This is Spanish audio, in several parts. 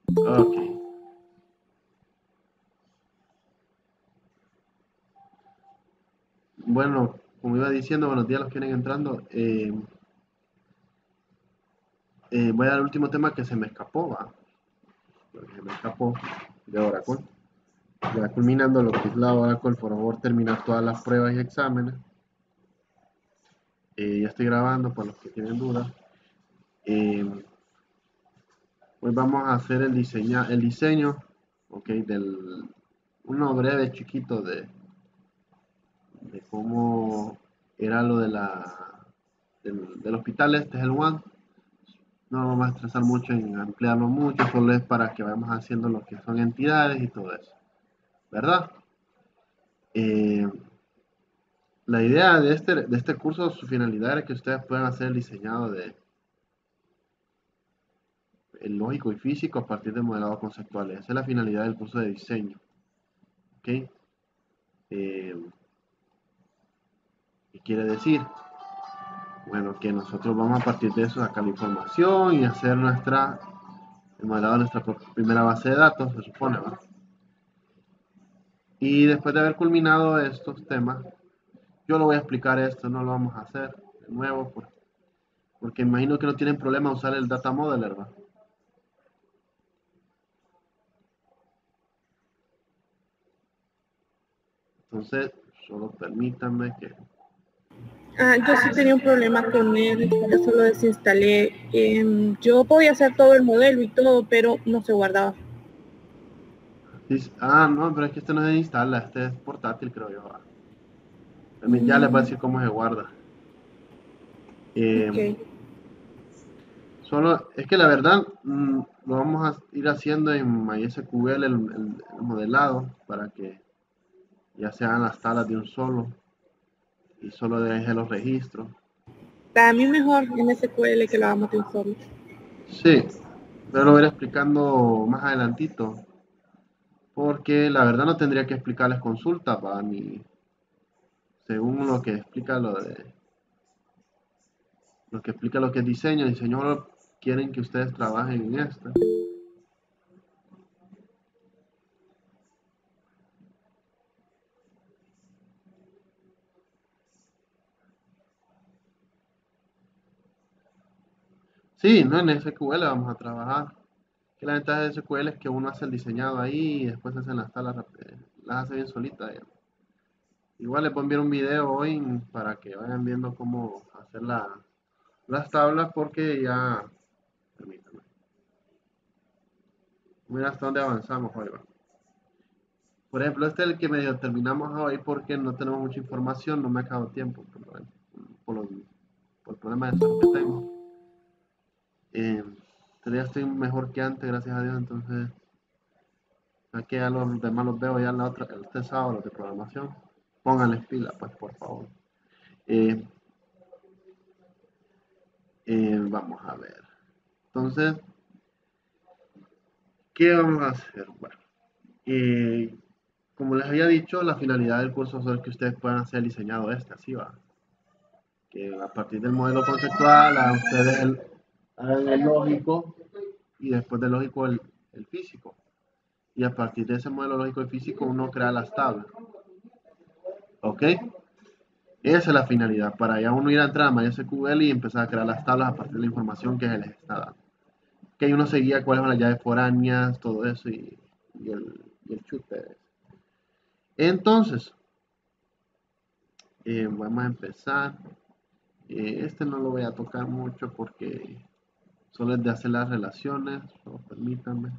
Ok. Bueno, como iba diciendo, buenos días a los que vienen entrando. Voy al último tema que se me escapó, va. Porque se me escapó de Oracle. Ya culminando lo que es la Oracle, por favor, terminar todas las pruebas y exámenes. Ya estoy grabando por los que tienen dudas. Eh, Hoy vamos a hacer el diseño, ok, uno breve chiquito de cómo era lo del hospital. Este es el One. No vamos a estresar mucho en ampliarlo mucho, solo es para que vayamos haciendo lo que son entidades y todo eso, ¿verdad? Eh, la idea de este curso, su finalidad era que ustedes puedan hacer el diseñado de el lógico y físico a partir de modelados conceptuales. Esa es la finalidad del curso de diseño, ¿ok? Eh, ¿Qué quiere decir? Bueno, que nosotros vamos a partir de eso sacar la información y hacer el modelado de nuestra primera base de datos, se supone, ¿va? Y después de haber culminado estos temas, yo lo voy a explicar esto, no lo vamos a hacer de nuevo, porque imagino que no tienen problema usar el Data Modeler, ¿va? Entonces, solo permítanme que... Ah, yo sí tenía un problema con él, por eso lo desinstalé. Yo podía hacer todo el modelo y todo, pero no se guardaba. No, pero es que este no se instala, este es portátil, creo yo, ¿va? Ya les voy a Mm, decir cómo se guarda. Eh, ok. Solo, es que la verdad, lo vamos a ir haciendo en MySQL el modelado para que ya se hagan las tablas de un solo y solo deje los registros. Para mí mejor en SQL que lo hagamos de un solo. Sí, pero lo voy a ir explicando más adelantito, porque la verdad no tendría que explicarles consulta, para ni según lo que es diseño solo quieren que ustedes trabajen en esto. Sí, no en SQL vamos a trabajar. Que la ventaja de SQL es que uno hace el diseñado ahí y después hacen las tablas, las hace bien solita. Igual les voy a enviar un video hoy para que vayan viendo cómo hacer las tablas porque ya, permítanme, mira hasta dónde avanzamos hoy. Va. Por ejemplo, este es el que medio terminamos hoy porque no tenemos mucha información, no me ha quedado tiempo por, los- por el problema de salud que tengo. Eh, pero ya estoy mejor que antes, gracias a Dios, entonces aquí a los demás los veo ya este sábado, los de programación. Pónganles pila, pues, por favor. Eh, Vamos a ver. Entonces, ¿qué vamos a hacer? Bueno, como les había dicho, la finalidad del curso es que ustedes puedan hacer el diseñado así va. Que a partir del modelo conceptual, hagan el lógico y después del lógico el físico. Y a partir de ese modelo lógico y físico uno crea las tablas. ¿Ok? Esa es la finalidad, para ya uno ir a entrar a MySQL y empezar a crear las tablas a partir de la información que se les está dando. Que ahí uno seguía cuáles son las llaves foráneas, todo eso y el chute. Entonces, vamos a empezar. Este no lo voy a tocar mucho porque solo es de hacer las relaciones. Solo permítanme.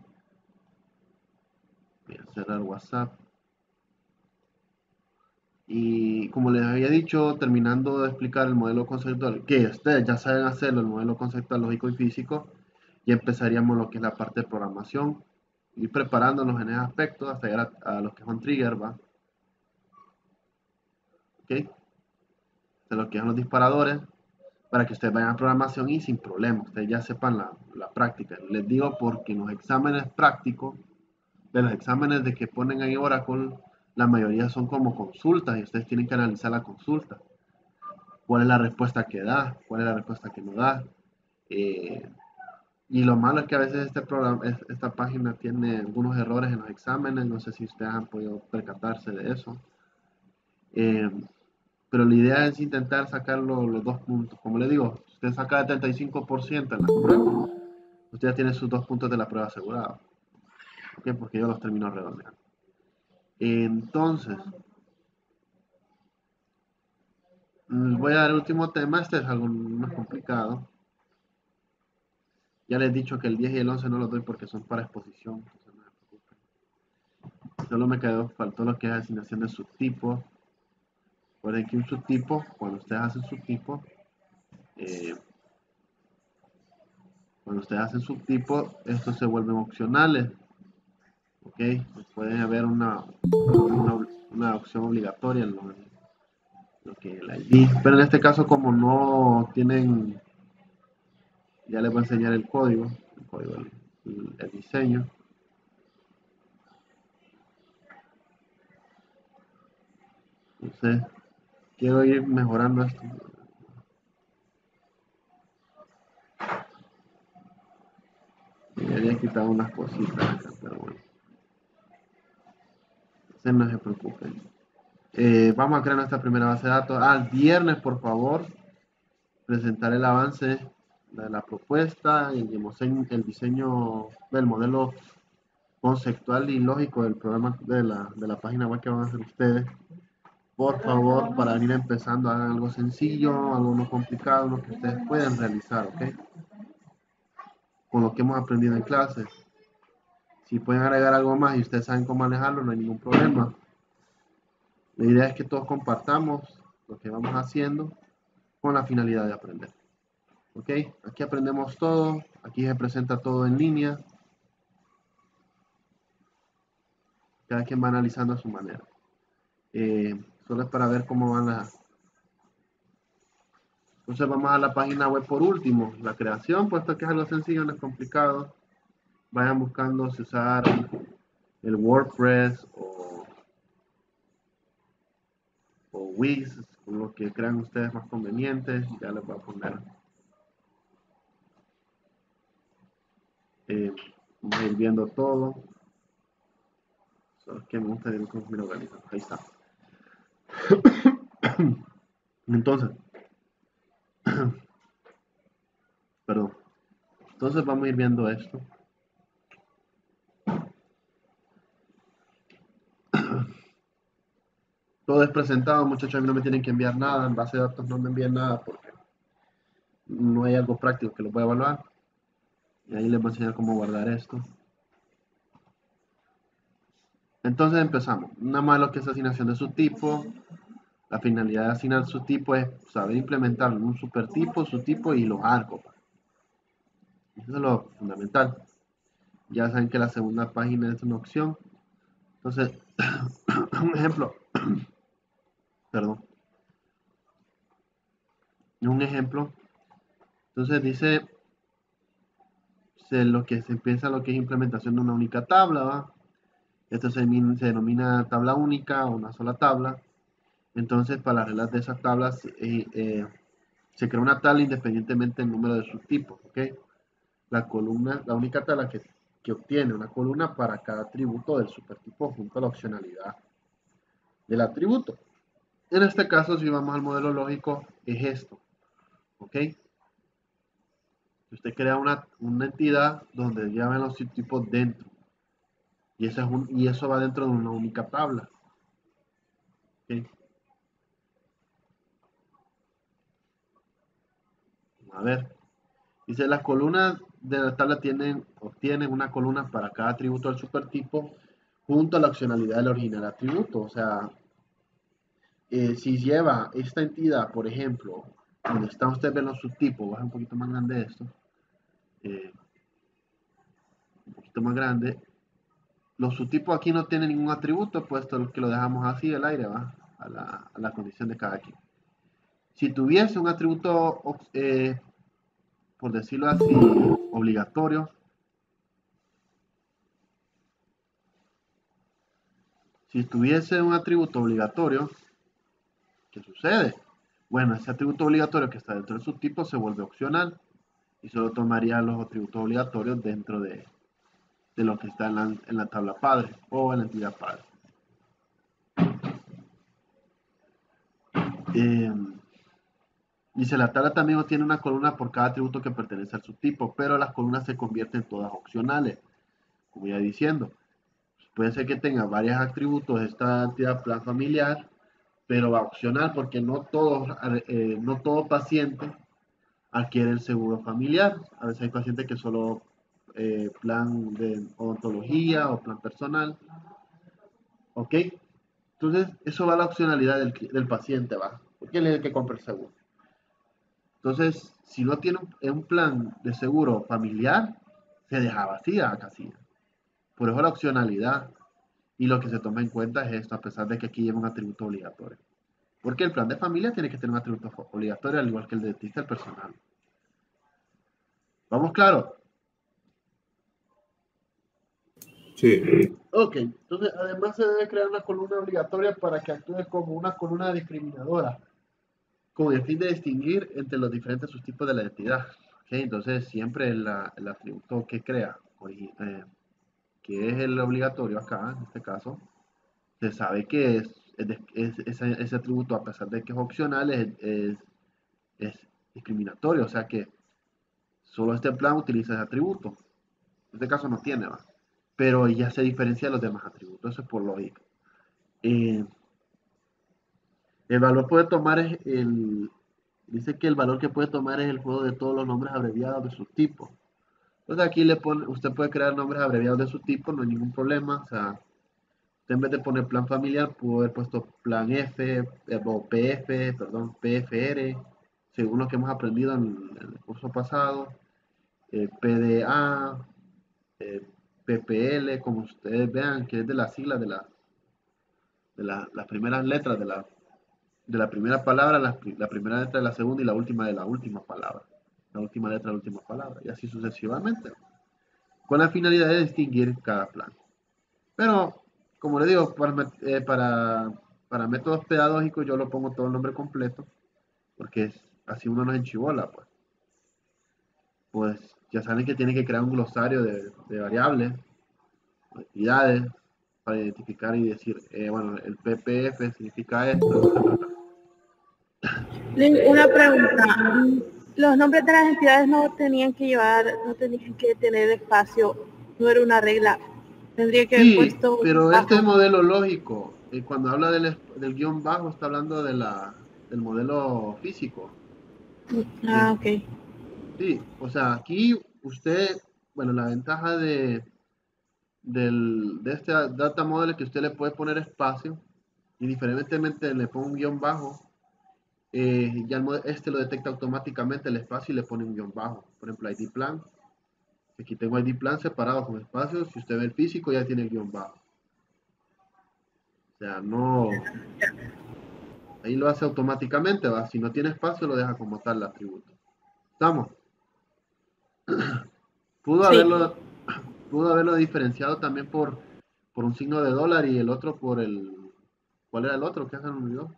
Voy a cerrar WhatsApp. Y como les había dicho, terminando de explicar el modelo conceptual, que ustedes ya saben hacerlo, el modelo conceptual lógico y físico, ya empezaríamos lo que es la parte de programación, ir preparándonos en ese aspecto hasta llegar a los que son trigger, ¿va? ¿Ok? De lo que son los disparadores, para que ustedes vayan a programación y sin problema, ustedes ya sepan la práctica. Les digo porque en los exámenes prácticos, de los exámenes de que ponen ahí Oracle, la mayoría son como consultas y ustedes tienen que analizar la consulta. ¿Cuál es la respuesta que da? ¿Cuál es la respuesta que no da? Eh, Y lo malo es que a veces este programa, esta página tiene algunos errores en los exámenes. No sé si ustedes han podido percatarse de eso. Eh, pero la idea es intentar sacar los 2 puntos. Como le digo, si usted saca el 35% en las pruebas, usted ya tiene sus 2 puntos de la prueba asegurados. ¿Ok? Porque yo los termino redondeando. Entonces, voy a dar el último tema. Este es algo más complicado. Ya les he dicho que el 10 y el 11 no los doy porque son para exposición. Entonces no se preocupen. Solo me faltó lo que es asignación de subtipos. Recuerden que un subtipo, cuando ustedes hacen subtipo, eh, estos se vuelven opcionales. ¿Ok? Pueden haber una opción obligatoria en lo que el ID. Pero en este caso, como no tienen, ya les voy a enseñar el código, el diseño. Entonces, quiero ir mejorando esto. Me había quitado unas cositas acá, pero bueno. No se preocupen. Vamos a crear nuestra primera base de datos. El viernes, por favor, presentar el avance de la propuesta, el diseño del modelo conceptual y lógico del programa de la página web que van a hacer ustedes. Por favor, para venir empezando, hagan algo sencillo, algo no complicado, lo que ustedes pueden realizar, ¿ok? Con lo que hemos aprendido en clases. Si pueden agregar algo más y ustedes saben cómo manejarlo, no hay ningún problema. La idea es que todos compartamos lo que vamos haciendo con la finalidad de aprender. ¿Ok? Aquí aprendemos todo, aquí se presenta todo en línea. Cada quien va analizando a su manera. Solo es para ver cómo van las... Entonces vamos a la página web por último. La creación, puesto que es algo sencillo, no es complicado. Vayan buscando si usar el WordPress o Wix, lo que crean ustedes más conveniente. Ya les voy a poner. Vamos a ir viendo todo. Solo que me gusta ir con mi organización. Ahí está. Entonces, perdón. Entonces vamos a ir viendo esto. Todo es presentado, muchachos. A mí no me tienen que enviar nada. En base de datos no me envíen nada porque no hay algo práctico que lo pueda evaluar. Y ahí les voy a enseñar cómo guardar esto. Entonces empezamos. Nada más lo que es asignación de subtipo. La finalidad de asignar subtipo es saber implementar un supertipo, subtipo y los arcos. Eso es lo fundamental. Ya saben que la segunda página es una opción. Entonces, un ejemplo. Perdón. Un ejemplo. Entonces dice lo que se empieza lo que es implementación de una única tabla, ¿va? Esto se denomina tabla única o una sola tabla. Entonces, para las reglas de esas tablas, se crea una tabla independientemente del número de subtipos, ¿ok? La única tabla que obtiene una columna para cada atributo del supertipo junto a la opcionalidad del atributo. En este caso, si vamos al modelo lógico, es esto, ¿ok? Usted crea una entidad donde llevan los subtipos dentro. Y eso va dentro de una única tabla. ¿Ok? A ver. Dice, las columnas de la tabla obtienen una columna para cada atributo del supertipo junto a la opcionalidad del original atributo. O sea, si lleva esta entidad, por ejemplo, donde está usted en los subtipos, baja un poquito más grande esto, un poquito más grande, los subtipos aquí no tienen ningún atributo, puesto que lo dejamos así, el aire va a la condición de cada quien. Si tuviese un atributo, por decirlo así, obligatorio, si tuviese un atributo obligatorio, ¿qué sucede? Bueno, ese atributo obligatorio que está dentro del subtipo se vuelve opcional. y solo tomaría los atributos obligatorios dentro de lo que está en la tabla padre o en la entidad padre. Dice, la tabla también tiene una columna por cada atributo que pertenece al subtipo, pero las columnas se convierten todas opcionales, como ya diciendo. Puede ser que tenga varios atributos de esta entidad plan familiar, pero va opcional porque no todo paciente adquiere el seguro familiar. A veces hay pacientes que solo plan de odontología o plan personal. ¿Ok? Entonces, eso va a la opcionalidad del paciente, ¿va? Porque él es el que compra el seguro. Entonces, si no tiene un plan de seguro familiar, se deja vacía la casilla. Por eso la opcionalidad. Y lo que se toma en cuenta es esto, a pesar de que aquí lleva un atributo obligatorio. Porque el plan de familia tiene que tener un atributo obligatorio, al igual que el dentista, el personal. ¿Vamos claro? Sí. Ok, entonces además se debe crear una columna obligatoria para que actúe como una columna discriminadora, con el fin de distinguir entre los diferentes subtipos de la identidad. Okay, entonces siempre el atributo que crea, que es el obligatorio acá, en este caso, se sabe que ese atributo, a pesar de que es opcional, es discriminatorio, o sea que solo este plan utiliza ese atributo. En este caso no tiene, ¿va? Pero ya se diferencia de los demás atributos, eso es por lógica. Eh, el valor puede tomar dice que el valor que puede tomar es el juego de todos los nombres abreviados de subtipo. Entonces aquí usted puede crear nombres abreviados de subtipo, no hay ningún problema. O sea, usted en vez de poner plan familiar, pudo haber puesto plan F, o PF, perdón, PFR, según lo que hemos aprendido en el curso pasado, PDA, PPL, como ustedes vean, que es de las siglas las primeras letras de la primera palabra, la primera letra de la segunda y la última de la última palabra. La última letra de la última palabra. Y así sucesivamente. Con la finalidad de distinguir cada plan. Pero, como le digo, para métodos pedagógicos yo lo pongo todo el nombre completo. Porque así uno no es enchibola, pues. Pues ya saben que tiene que crear un glosario de variables, entidades, para identificar y decir, bueno, el PPF significa esto. Una pregunta. Los nombres de las entidades no tenían que llevar, no tenían que tener espacio, no era una regla. Tendría que haber Sí, puesto pero este es bajo. modelo lógico. Cuando habla del guión bajo, está hablando del modelo físico. Ah, ok. Sí, o sea, aquí usted, bueno, la ventaja de este data model es que usted le puede poner espacio, indiferentemente le ponga un guión bajo, ya este lo detecta automáticamente el espacio y le pone un guión bajo. Por ejemplo, ID plan. Aquí tengo ID plan separado con espacios. Si usted ve el físico, ya tiene el guión bajo. O sea, no, ahí lo hace automáticamente, ¿va? Si no tiene espacio, lo deja como tal el atributo. ¿Estamos? Pudo Sí. haberlo, pudo haberlo diferenciado también por un signo de dólar y el otro por el... ¿Cuál era el otro? ¿Qué se me olvidó?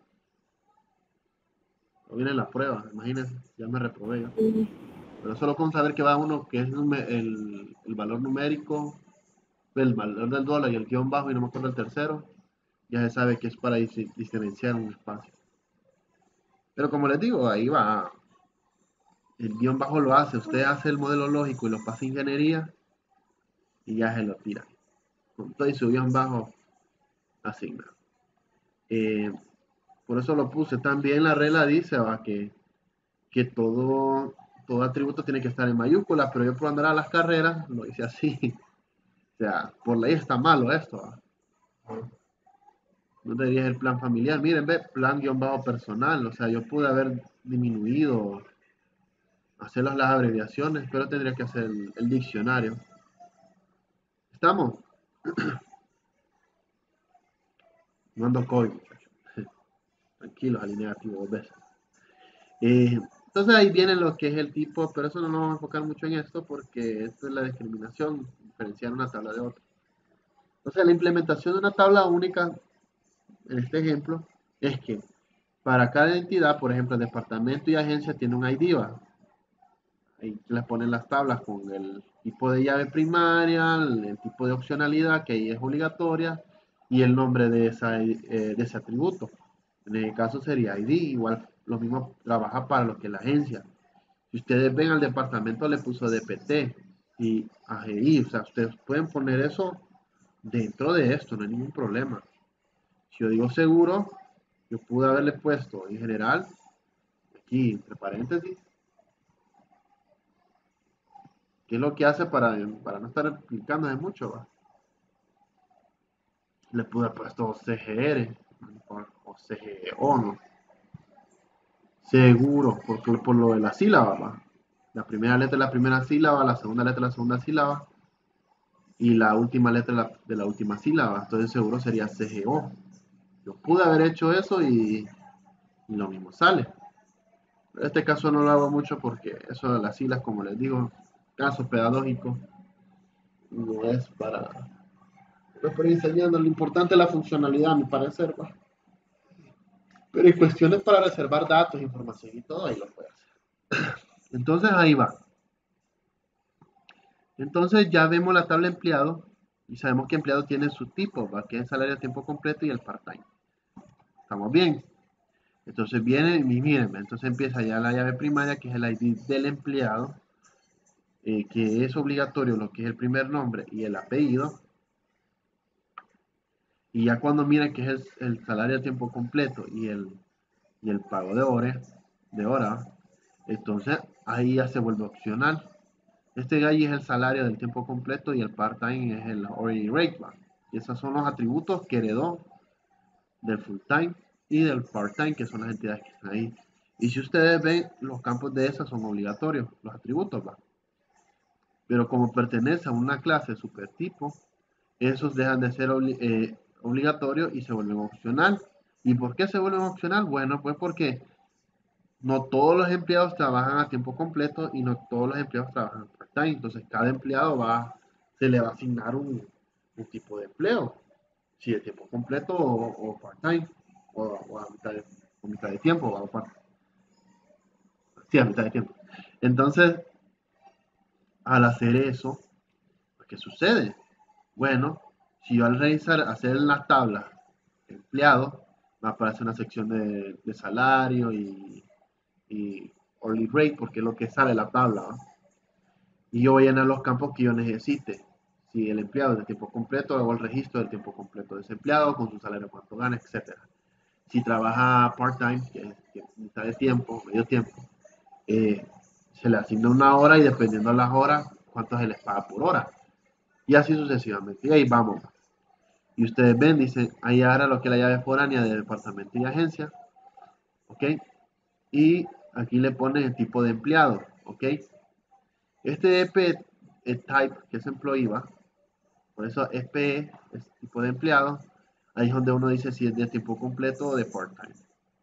No viene en la prueba, imagínense, ya me reprobé yo. Pero solo con saber que va uno, que es el valor numérico, el valor del dólar y el guión bajo, y no me acuerdo el tercero, ya se sabe que es para diferenciar un espacio. Pero como les digo, ahí va. El guión bajo lo hace, usted hace el modelo lógico y lo pasa a ingeniería y ya se lo tira. Con todo y su guión bajo asignado. Eh, por eso lo puse. También la regla dice que todo atributo tiene que estar en mayúscula, pero yo por andar a las carreras lo hice así. O sea, por ley está malo esto. ¿Va? No debería ser el plan familiar. Miren, ve, plan guión bajo personal. O sea, yo pude haber disminuido, hacer las abreviaciones, pero tendría que hacer el diccionario. ¿Estamos? No ando código, muchachos. Tranquilos, alineativo dos veces. Entonces ahí viene lo que es el tipo, pero eso no nos vamos a enfocar mucho en esto porque esto es la discriminación, diferenciar una tabla de otra. Entonces la implementación de una tabla única, en este ejemplo, es que para cada entidad, por ejemplo, el departamento y agencia tiene un ID, ¿va? ahí les ponen las tablas con el tipo de llave primaria, el tipo de opcionalidad que ahí es obligatoria y el nombre de ese atributo. En el caso sería ID, igual lo mismo trabaja para lo que es la agencia. Si ustedes ven al departamento le puso DPT y AGI, o sea, ustedes pueden poner eso dentro de esto, no hay ningún problema. Si yo digo seguro, yo pude haberle puesto en general, aquí entre paréntesis, ¿qué es lo que hace para no estar explicando de mucho? ¿Va? Le pude haber puesto CGR o CGO, ¿no? Seguro, porque por lo de la sílaba, ¿va? La primera letra es la primera sílaba, la segunda letra es la segunda sílaba y la última letra de la última sílaba. Entonces seguro sería CGO. Yo pude haber hecho eso y lo mismo sale. En este caso no lo hago mucho porque eso de las siglas, como les digo, caso pedagógico, no es para ir enseñando. Lo importante es la funcionalidad, a mi parecer, ¿va? Pero en cuestiones para reservar datos, información y todo, ahí lo puede hacer. Entonces ahí va. Entonces ya vemos la tabla empleado y sabemos que empleado tiene su tipo, ¿va? Que es salario a tiempo completo y el part-time. ¿Estamos bien? Entonces viene, y miren, entonces empieza ya la llave primaria, que es el ID del empleado, que es obligatorio lo que es el primer nombre y el apellido. Y ya cuando miren que es el salario a tiempo completo y el pago de hora, entonces ahí ya se vuelve opcional. Este gallo es el salario del tiempo completo y el part-time es el hourly rate. ¿Va? Y esos son los atributos que heredó del full-time y del part-time, que son las entidades que están ahí. Y si ustedes ven, los campos de esas son obligatorios, los atributos, ¿va? Pero como pertenece a una clase supertipo, esos dejan de ser obligatorios y se vuelven opcional. ¿Y por qué se vuelven opcional? Bueno, pues porque no todos los empleados trabajan a tiempo completo y no todos los empleados trabajan part-time. Entonces, cada empleado se le va a asignar un tipo de empleo, si de tiempo completo o part-time, o a mitad de tiempo, sí, a mitad de tiempo. Entonces, al hacer eso, ¿qué sucede? Bueno, si yo al revisar, hacer las tablas empleados, me aparece una sección de salario y hourly rate, porque es lo que sale la tabla, ¿no? Y yo voy a llenar los campos que yo necesite. Si el empleado es de tiempo completo, hago el registro del tiempo completo de ese empleado, con su salario, cuánto gana, etc. Si trabaja part-time, que es mitad de tiempo, medio tiempo, eh, se le asigna una hora y dependiendo de las horas, cuánto se les paga por hora. Y así sucesivamente. Y ahí vamos. Y ustedes ven, dicen, ahí ahora lo que es la llave foránea de departamento y agencia. ¿Ok? Y aquí le ponen el tipo de empleado. ¿Ok? Este EP type, que es employee, ¿va? Por eso EPE es tipo de empleado. Ahí es donde uno dice si es de tiempo completo o de part-time.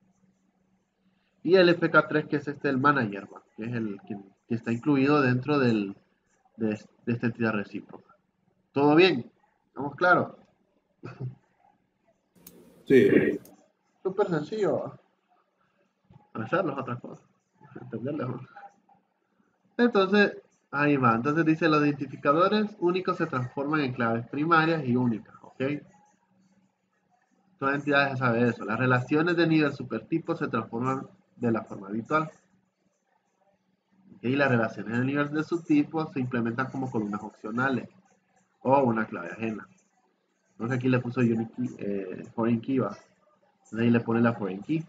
Y el FK3, que es el manager, ¿va? Que es el que está incluido dentro de esta entidad recíproca. ¿Todo bien? ¿Estamos claros? Sí. Súper sencillo. Hacerlo es otra cosa. Entenderlo. Entonces, ahí va. Entonces dice, los identificadores únicos se transforman en claves primarias y únicas. ¿Ok? Todas entidades saben eso. Las relaciones de nivel supertipo se transforman de la forma habitual. Y las relaciones de nivel de subtipo se implementan como columnas opcionales o una clave ajena. Entonces aquí le puso foreign key, ¿va? Entonces ahí le pone la foreign key.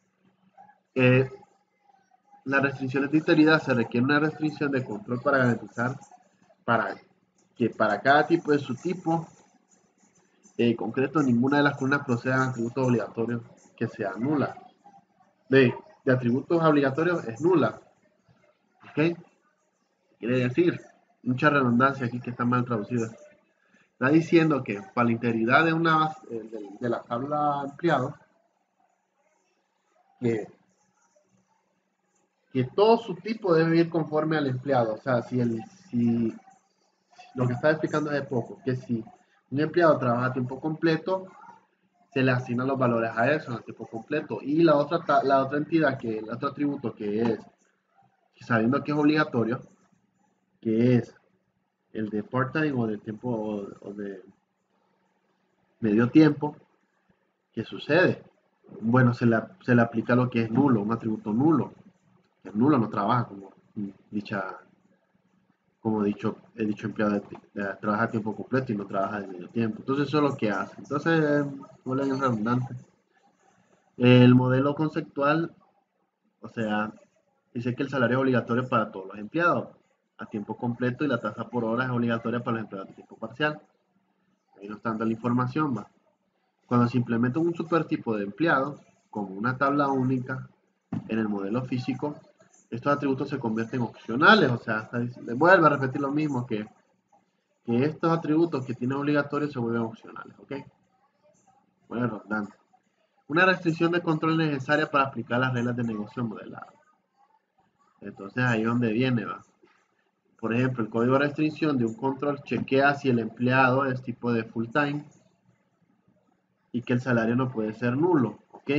Las restricciones de integridad se requiere una restricción de control para garantizar que para cada tipo de subtipo concreto ninguna de las columnas procedan a atributos obligatorios que sea nula. De atributos obligatorios es nula. ¿Ok? Quiere decir, mucha redundancia aquí que está mal traducida. Está diciendo que para la integridad de la tabla empleado, que, que todo su tipo debe ir conforme al empleado. O sea, si lo que estaba explicando hace poco, que si un empleado trabaja a tiempo completo, se le asignan los valores a eso, a tiempo completo. Y la otra entidad, el otro atributo que es sabiendo que es obligatorio, que es el de part-time o de tiempo o de medio tiempo, ¿qué sucede? Bueno, se le aplica lo que es nulo, un atributo nulo. El nulo no trabaja he dicho empleado trabaja a tiempo completo y no trabaja de medio tiempo. Entonces eso es lo que hace. Entonces, no es redundante. El modelo conceptual, o sea, dice que el salario es obligatorio para todos los empleados a tiempo completo y la tasa por hora es obligatoria para los empleados de tiempo parcial. Ahí no está dando la información, va. Cuando se implementa un supertipo de empleado, como una tabla única en el modelo físico, estos atributos se convierten en opcionales, o sea, vuelve a repetir lo mismo que estos atributos que tienen obligatorios se vuelven opcionales, ¿ok? Bueno, redundante. Una restricción de control necesaria para aplicar las reglas de negocio modelado. Entonces ahí es donde viene, va. Por ejemplo, el código de restricción de un control chequea si el empleado es tipo de full time y que el salario no puede ser nulo, ¿ok?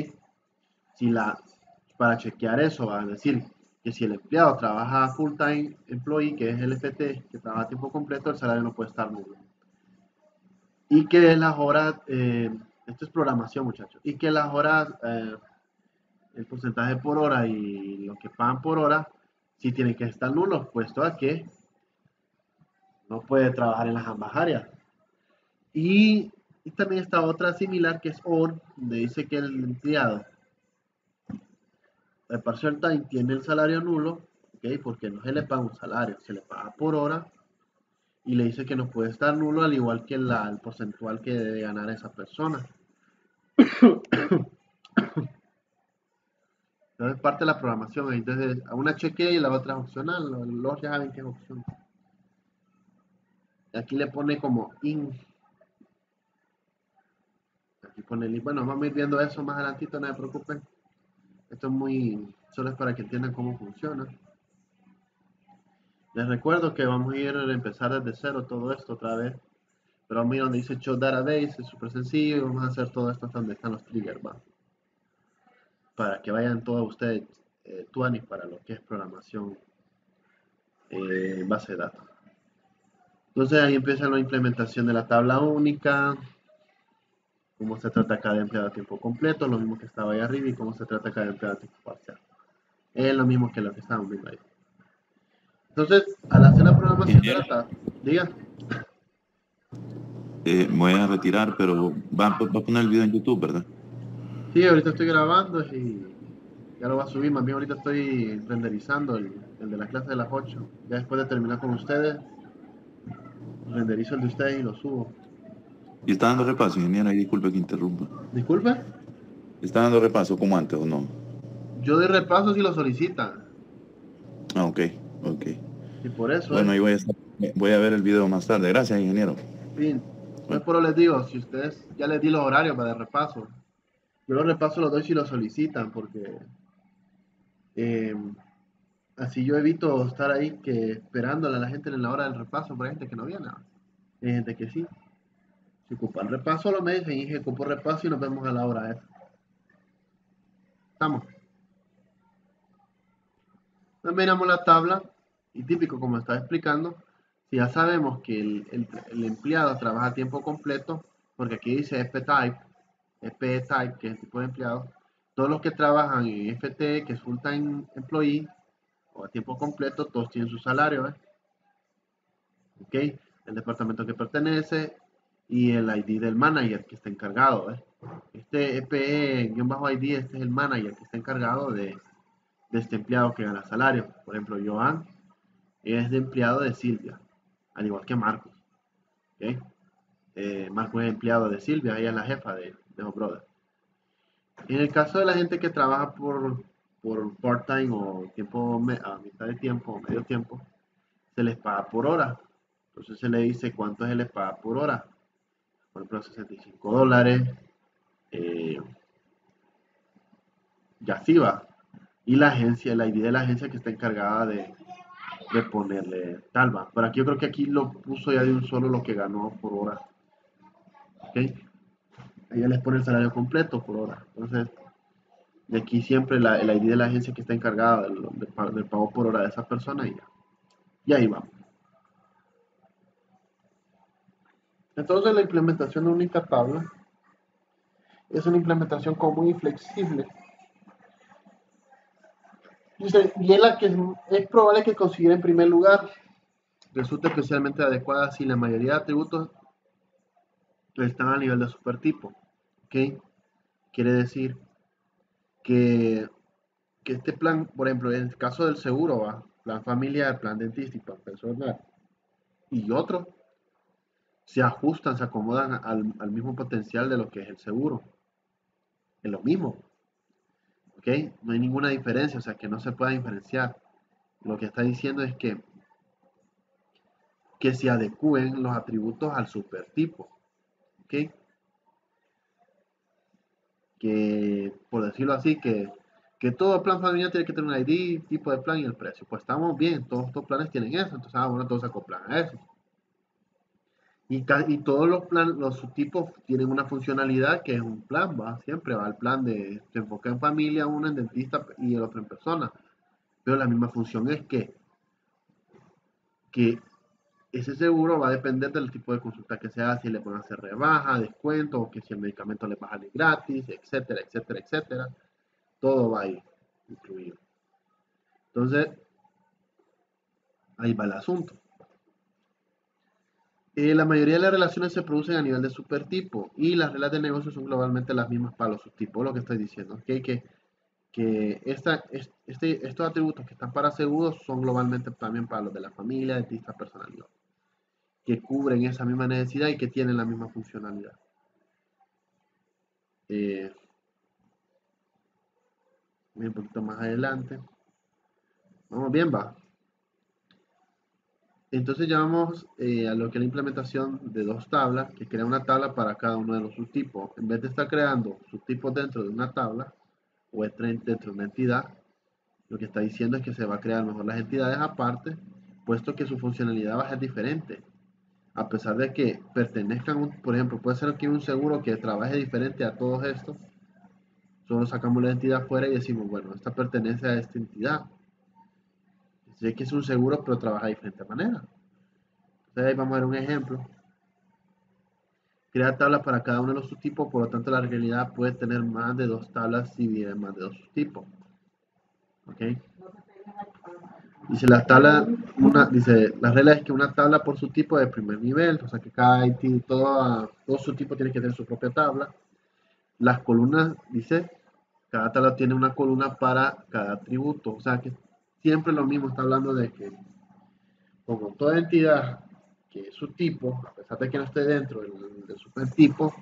Para chequear eso, va a decir que si el empleado trabaja full time employee, que es el FT, que trabaja a tiempo completo, el salario no puede estar nulo. Y que las horas, esto es programación, muchachos, y que las horas, el porcentaje por hora y lo que pagan por hora, si tienen que estar nulos, puesto a que no puede trabajar en las ambas áreas. Y también está otra similar que es OR, donde dice que el empleado de partial time tiene el salario nulo, ¿ok? Porque no se le paga un salario, se le paga por hora y le dice que no puede estar nulo al igual que el porcentual que debe ganar esa persona. Entonces parte de la programación, entonces a una chequea y la otra es opcional, los ya saben que es opción. Aquí le pone como in. Aquí pone el, bueno, vamos a ir viendo eso más adelantito, no se preocupen. Esto es solo es para que entiendan cómo funciona. Les recuerdo que vamos a empezar desde cero todo esto otra vez. Pero vamos a ir donde dice Show Database, es súper sencillo y vamos a hacer todo esto hasta donde están los triggers, ¿va? Para que vayan todos ustedes, tuanis para lo que es programación en base de datos. Entonces ahí empieza la implementación de la tabla única, cómo se trata cada empleado a tiempo completo, lo mismo que estaba ahí arriba y cómo se trata cada empleado a tiempo parcial. Es lo mismo que lo que estábamos viendo ahí. Entonces, al hacer la programación de la tabla, diga. Voy a retirar, pero va a poner el video en YouTube, ¿verdad? Sí, ahorita estoy grabando y ya lo va a subir. Más bien ahorita estoy renderizando el de la clase de las 8. Ya después de terminar con ustedes, renderizo el de ustedes y lo subo. Y está dando repaso, ingeniero, y disculpe que interrumpa. Disculpe, ¿Está dando repaso como antes o no? yo doy repaso si lo solicitan. Ah, ok, ok. Y por eso Bueno, es. ahí voy a ver el video más tarde. Gracias, ingeniero. Fin. Entonces Bueno, por eso les digo, si ustedes ya les di los horarios para el repaso, yo los repasos los doy si lo solicitan, porque eh, así yo evito estar ahí que esperándole a la gente en la hora del repaso, pero hay gente que no viene. Hay gente que sí. Si ocupa el repaso, lo me dicen, y ocupo repaso y nos vemos a la hora esa. Estamos. Entonces miramos la tabla y típico como estaba explicando, si ya sabemos que el empleado trabaja a tiempo completo, porque aquí dice FType, FType, que es el tipo de empleado, todos los que trabajan en FT, que es Full Time Employee, o a tiempo completo, todos tienen su salario, ¿eh? ¿Ok? El departamento que pertenece y el ID del manager que está encargado, ¿eh? Este EPE-ID, este es el manager que está encargado de este empleado que gana salario. Por ejemplo, Joan es de empleado de Silvia, al igual que Marcos. ¿Okay? Marcos es empleado de Silvia, ella es la jefa de los brothers. En el caso de la gente que trabaja por part-time o a mitad de tiempo o medio tiempo, se les paga por hora. Entonces se le dice cuánto se les paga por hora. Por ejemplo, $65. Y así va. Y la agencia, el ID de la agencia que está encargada de ponerle talva. Pero aquí yo creo que aquí lo puso ya de un solo lo que ganó por hora. ¿Ok? Ella les pone el salario completo por hora. Entonces, Y aquí siempre el ID de la agencia que está encargada del pago por hora de esa persona y ya. Y ahí vamos. Entonces la implementación de única tabla es una implementación común y flexible. Dice, y es la que es probable que considere en primer lugar resulta especialmente adecuada si la mayoría de atributos están a nivel de supertipo. ¿Ok? Quiere decir que este plan, por ejemplo, en el caso del seguro, ¿va? Plan familiar, plan dentista y plan personal, y otros se ajustan, se acomodan al mismo potencial de lo que es el seguro. Es lo mismo. ¿Ok? No hay ninguna diferencia, o sea, que no se pueda diferenciar. Lo que está diciendo es que se adecúen los atributos al supertipo. ¿Ok? Que, por decirlo así, que todo plan familiar tiene que tener un ID, tipo de plan y el precio. Pues estamos bien, todos estos planes tienen eso, entonces, bueno, todos se acoplan a eso. Y todos los planes, los subtipos tienen una funcionalidad que es un plan, va, siempre va el plan de, se enfoca en familia, uno en dentista y el otro en persona. Pero la misma función es que ese seguro va a depender del tipo de consulta que sea, si le van a hacer rebaja, descuento, o que si el medicamento le va a salir gratis, etcétera, etcétera, etcétera. Todo va ahí incluido. Entonces, ahí va el asunto. La mayoría de las relaciones se producen a nivel de supertipo y las reglas de negocio son globalmente las mismas para los subtipos, lo que estoy diciendo. ¿Okay? Que estos atributos que están para seguros son globalmente también para los de la familia, dentista, personalidad, que cubren esa misma necesidad y que tienen la misma funcionalidad. Un poquito más adelante. Vamos bien, va. Entonces ya vamos a lo que es la implementación de dos tablas, que crea una tabla para cada uno de los subtipos. En vez de estar creando subtipos dentro de una tabla o dentro de una entidad, lo que está diciendo es que se va a crear mejor las entidades aparte, puesto que su funcionalidad va a ser diferente. A pesar de que pertenezcan, por ejemplo, puede ser que un seguro que trabaje diferente a todos estos, solo sacamos la entidad fuera y decimos, bueno, esta pertenece a esta entidad. Sé que es un seguro, pero trabaja de diferente manera. Entonces ahí vamos a ver un ejemplo. Crear tablas para cada uno de los subtipos, por lo tanto la realidad puede tener más de dos tablas si viene más de dos subtipos. ¿Ok? Dice la regla es que una tabla por subtipo es de primer nivel, o sea que cada IT, todo subtipo tiene que tener su propia tabla. Las columnas, dice, cada tabla tiene una columna para cada atributo, o sea que siempre lo mismo, está hablando de que como toda entidad que es subtipo, a pesar de que no esté dentro del supertipo,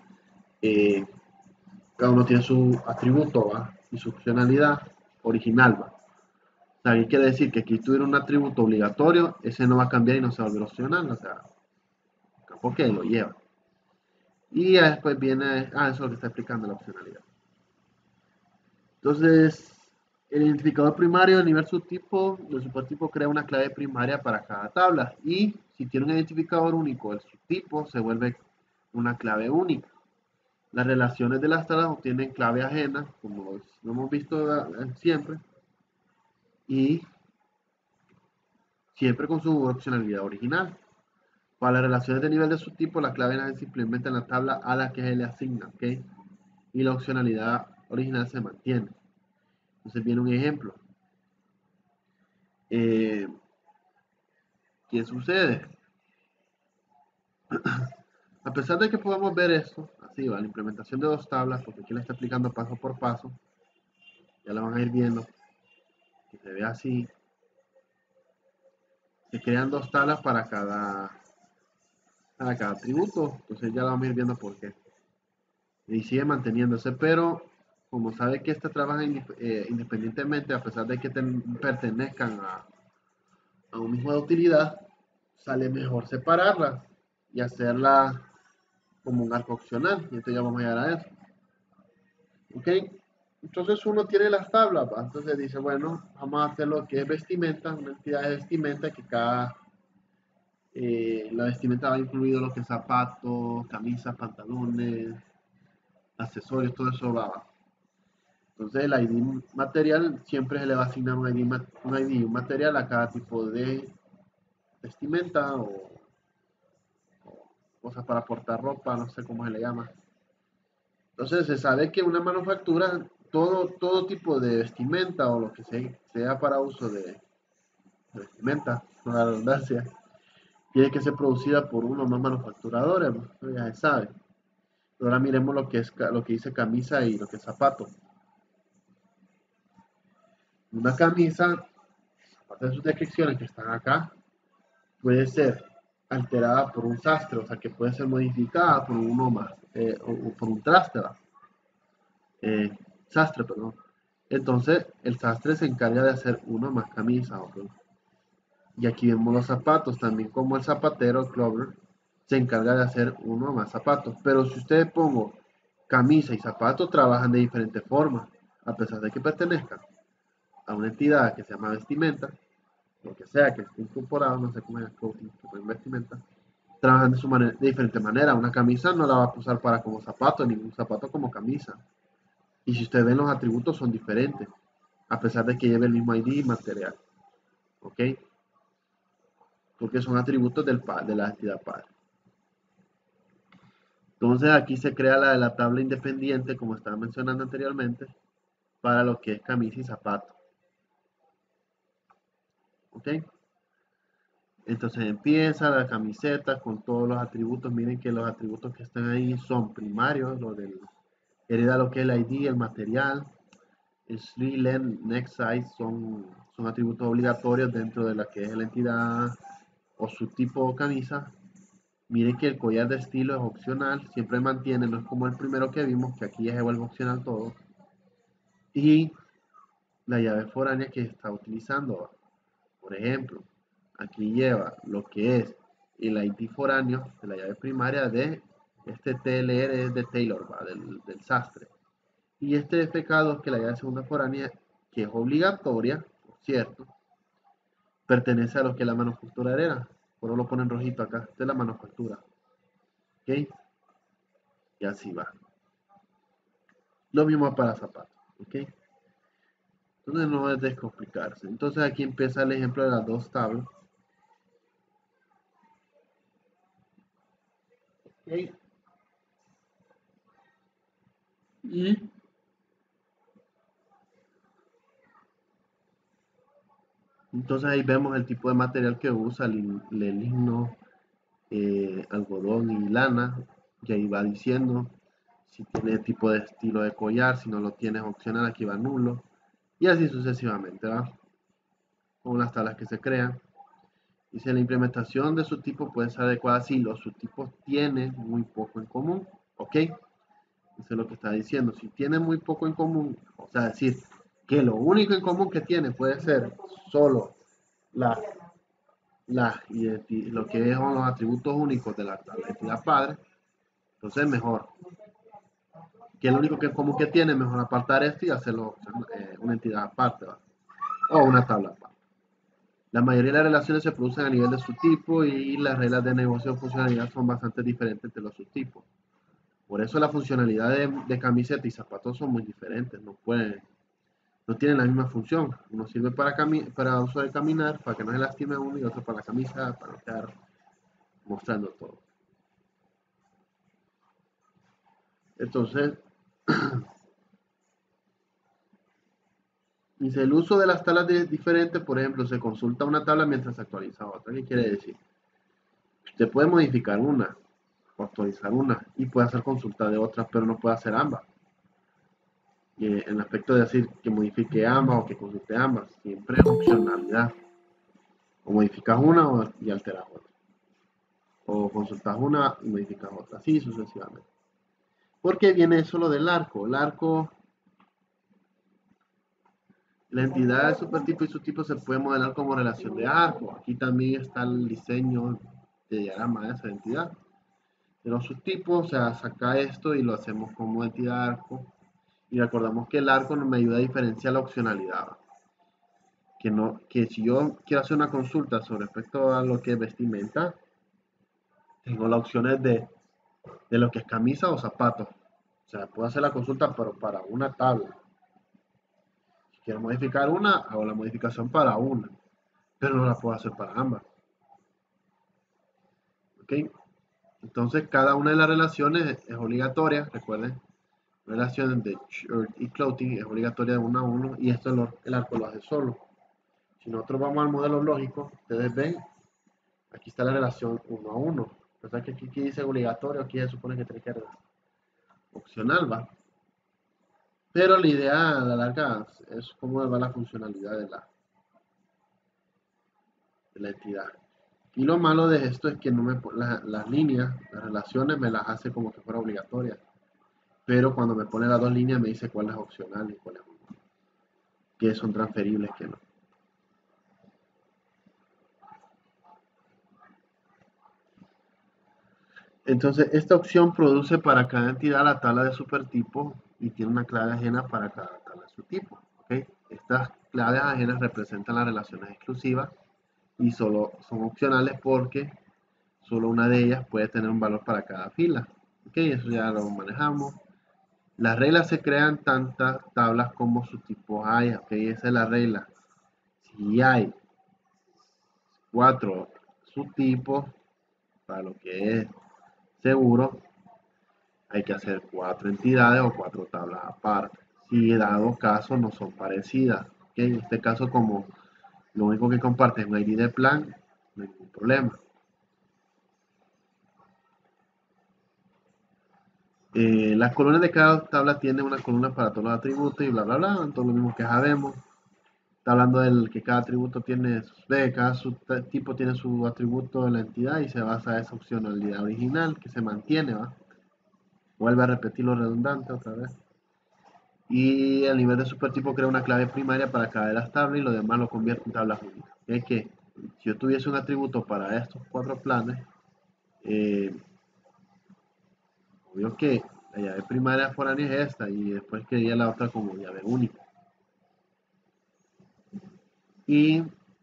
cada uno tiene su atributo, ¿va? Y su funcionalidad original, ¿va? O sea, quiere decir que aquí tuviera un atributo obligatorio, ese no va a cambiar y no se va a volver opcional, o sea, porque lo lleva. Y ya después viene, eso es lo que está explicando la opcionalidad. Entonces, el identificador primario del nivel subtipo, del supertipo crea una clave primaria para cada tabla. Y si tiene un identificador único, el subtipo se vuelve una clave única. Las relaciones de las tablas obtienen clave ajena, como lo hemos visto siempre, y siempre con su opcionalidad original. Para las relaciones de nivel de subtipo, la clave nace simplemente en la tabla a la que se le asigna, ¿ok? Y la opcionalidad original se mantiene. Entonces viene un ejemplo. ¿Qué sucede? A pesar de que podamos ver esto, así va, la implementación de dos tablas, porque aquí le está explicando paso por paso, ya la van a ir viendo, que se ve así, se crean dos tablas para cada atributo, entonces ya la vamos a ir viendo por qué. Y sigue manteniéndose, pero como sabe que esta trabaja independientemente, a pesar de que pertenezcan a un mismo de utilidad, sale mejor separarlas y hacerla como un arco opcional. Y entonces ya vamos a llegar a eso. ¿Ok? Entonces uno tiene las tablas, ¿va? Entonces dice, bueno, vamos a hacer lo que es vestimenta, una entidad de vestimenta que la vestimenta va incluido lo que es zapatos, camisas, pantalones, accesorios, todo eso va. Entonces el ID material siempre se le va a asignar un ID, un material a cada tipo de vestimenta o cosas para portar ropa, no sé cómo se le llama. Entonces se sabe que una manufactura, todo tipo de vestimenta o lo que sea para uso de vestimenta, con la redundancia, tiene que ser producida por uno o más manufacturadores, ¿no? Ya se sabe. Pero ahora miremos lo que dice camisa y lo que es zapato. Una camisa, aparte de sus descripciones que están acá, puede ser alterada por un sastre, o sea que puede ser modificada por uno más, o por un traste, sastre, perdón. Entonces, el sastre se encarga de hacer una más camisa, ¿ok? Y aquí vemos los zapatos, también como el zapatero, Clover, se encarga de hacer uno más zapatos. Pero si ustedes pongo camisa y zapato, trabajan de diferente forma, a pesar de que pertenezcan a una entidad que se llama vestimenta, lo que sea que esté incorporado, no sé cómo es vestimenta, trabajan de diferente manera. Una camisa no la va a usar para como zapato, ningún zapato como camisa. Y si ustedes ven, los atributos son diferentes, a pesar de que lleve el mismo ID y material. ¿Ok? Porque son atributos de la entidad padre. Entonces aquí se crea la tabla independiente, como estaba mencionando anteriormente, para lo que es camisa y zapato. ¿Ok? Entonces empieza la camiseta con todos los atributos. Miren que los atributos que están ahí son primarios, hereda lo que es el ID, el material. Sleeve, length, neck size son atributos obligatorios dentro de la que es la entidad o subtipo camisa. Miren que el collar de estilo es opcional, siempre mantiene, no es como el primero que vimos, que aquí ya se vuelve opcional todo. Y la llave foránea que está utilizando, por ejemplo, aquí lleva lo que es el ID foráneo de la llave primaria de este TLR es de Taylor, del sastre. Y este FK2, que la llave segunda foránea, que es obligatoria, por cierto, pertenece a lo que es la manufactura era. Por eso lo ponen rojito acá, esta es la manufactura. ¿Ok? Y así va. Lo mismo para zapatos. ¿Ok? Entonces no es descomplicarse. Entonces aquí empieza el ejemplo de las dos tablas. ¿Ok? Y entonces ahí vemos el tipo de material que usa, el lino, algodón y lana. Y ahí va diciendo si tiene tipo de estilo de collar, si no lo tiene es opcional, aquí va nulo. Y así sucesivamente, ¿va? Con las tablas que se crean. Dice, la implementación de subtipos puede ser adecuada si los subtipos tienen muy poco en común. ¿Ok? Eso es lo que está diciendo. Si tienen muy poco en común, o sea, decir que lo único en común que tiene puede ser solo la, lo que son los atributos únicos de la entidad padre, entonces mejor. Que lo único que en común que tiene, mejor apartar esto y hacerlo una entidad aparte, ¿va? O una tabla aparte. La mayoría de las relaciones se producen a nivel de subtipo y las reglas de negocio de funcionalidad son bastante diferentes entre los subtipos. Por eso la funcionalidad de camiseta y zapatos son muy diferentes, no tienen la misma función. Uno sirve para uso de caminar, para que no se lastime uno, y otro para la camisa, para estar mostrando todo. Entonces, dice, el uso de las tablas es diferente. Por ejemplo, se consulta una tabla mientras se actualiza otra. ¿Qué quiere decir? Usted puede modificar una o actualizar una y puede hacer consulta de otras, pero no puede hacer ambas. Y en el aspecto de decir que modifique ambas o que consulte ambas, siempre es opcionalidad. O modificas una y alteras otra. O consultas una y modificas otra, así sucesivamente. ¿Por qué viene eso lo del arco? El arco, la entidad de supertipo y subtipo se puede modelar como relación de arco. Aquí también está el diseño de diagrama de esa entidad. De los subtipos, o sea, saca esto y lo hacemos como entidad arco. Y recordamos que el arco nos ayuda a diferenciar la opcionalidad. Que si yo quiero hacer una consulta sobre respecto a lo que es vestimenta, tengo las opciones de lo que es camisa o zapatos. O sea, puedo hacer la consulta pero para una tabla. quiero modificar una, hago la modificación para una, pero no la puedo hacer para ambas. ¿Ok? Entonces, cada una de las relaciones es obligatoria, recuerden, relación de shirt y clothing es obligatoria de uno a uno, y esto el arco lo hace solo. Si nosotros vamos al modelo lógico, ustedes ven, aquí está la relación 1 a 1. O sea que aquí dice obligatorio, aquí se supone que tiene que ser opcional, ¿va? Pero la idea a la larga es cómo va la funcionalidad de la entidad. Y lo malo de esto es que no me, las líneas, las relaciones me las hace como que fuera obligatoria. Pero cuando me pone las dos líneas me dice cuál es opcional y cuál es que son transferibles, que no. Entonces, esta opción produce para cada entidad la tabla de supertipos y tiene una clave ajena para cada tabla de subtipo. ¿Okay? Estas claves ajenas representan las relaciones exclusivas y solo son opcionales porque solo una de ellas puede tener un valor para cada fila. ¿Okay? Eso ya lo manejamos. Las reglas se crean tantas tablas como subtipos hay. ¿Okay? Esa es la regla. Si hay 4 subtipos, para lo que es seguro, hay que hacer 4 entidades o 4 tablas aparte. Si dado caso no son parecidas. ¿Okay? En este caso, como lo único que comparte es un ID de plan, no hay ningún problema. Las columnas de cada tabla tienen una columna para todos los atributos y bla bla bla, todo lo mismo que sabemos. Está hablando del que cada atributo tiene, cada subtipo tiene su atributo de la entidad y se basa en esa opcionalidad original que se mantiene, ¿va? Vuelve a repetir lo redundante otra vez. Y el nivel de supertipo crea una clave primaria para cada de las tablas y lo demás lo convierte en tablas únicas. Es que si yo tuviese un atributo para estos 4 planes, obvio que la llave primaria foránea es esta y después quería la otra como llave única. Y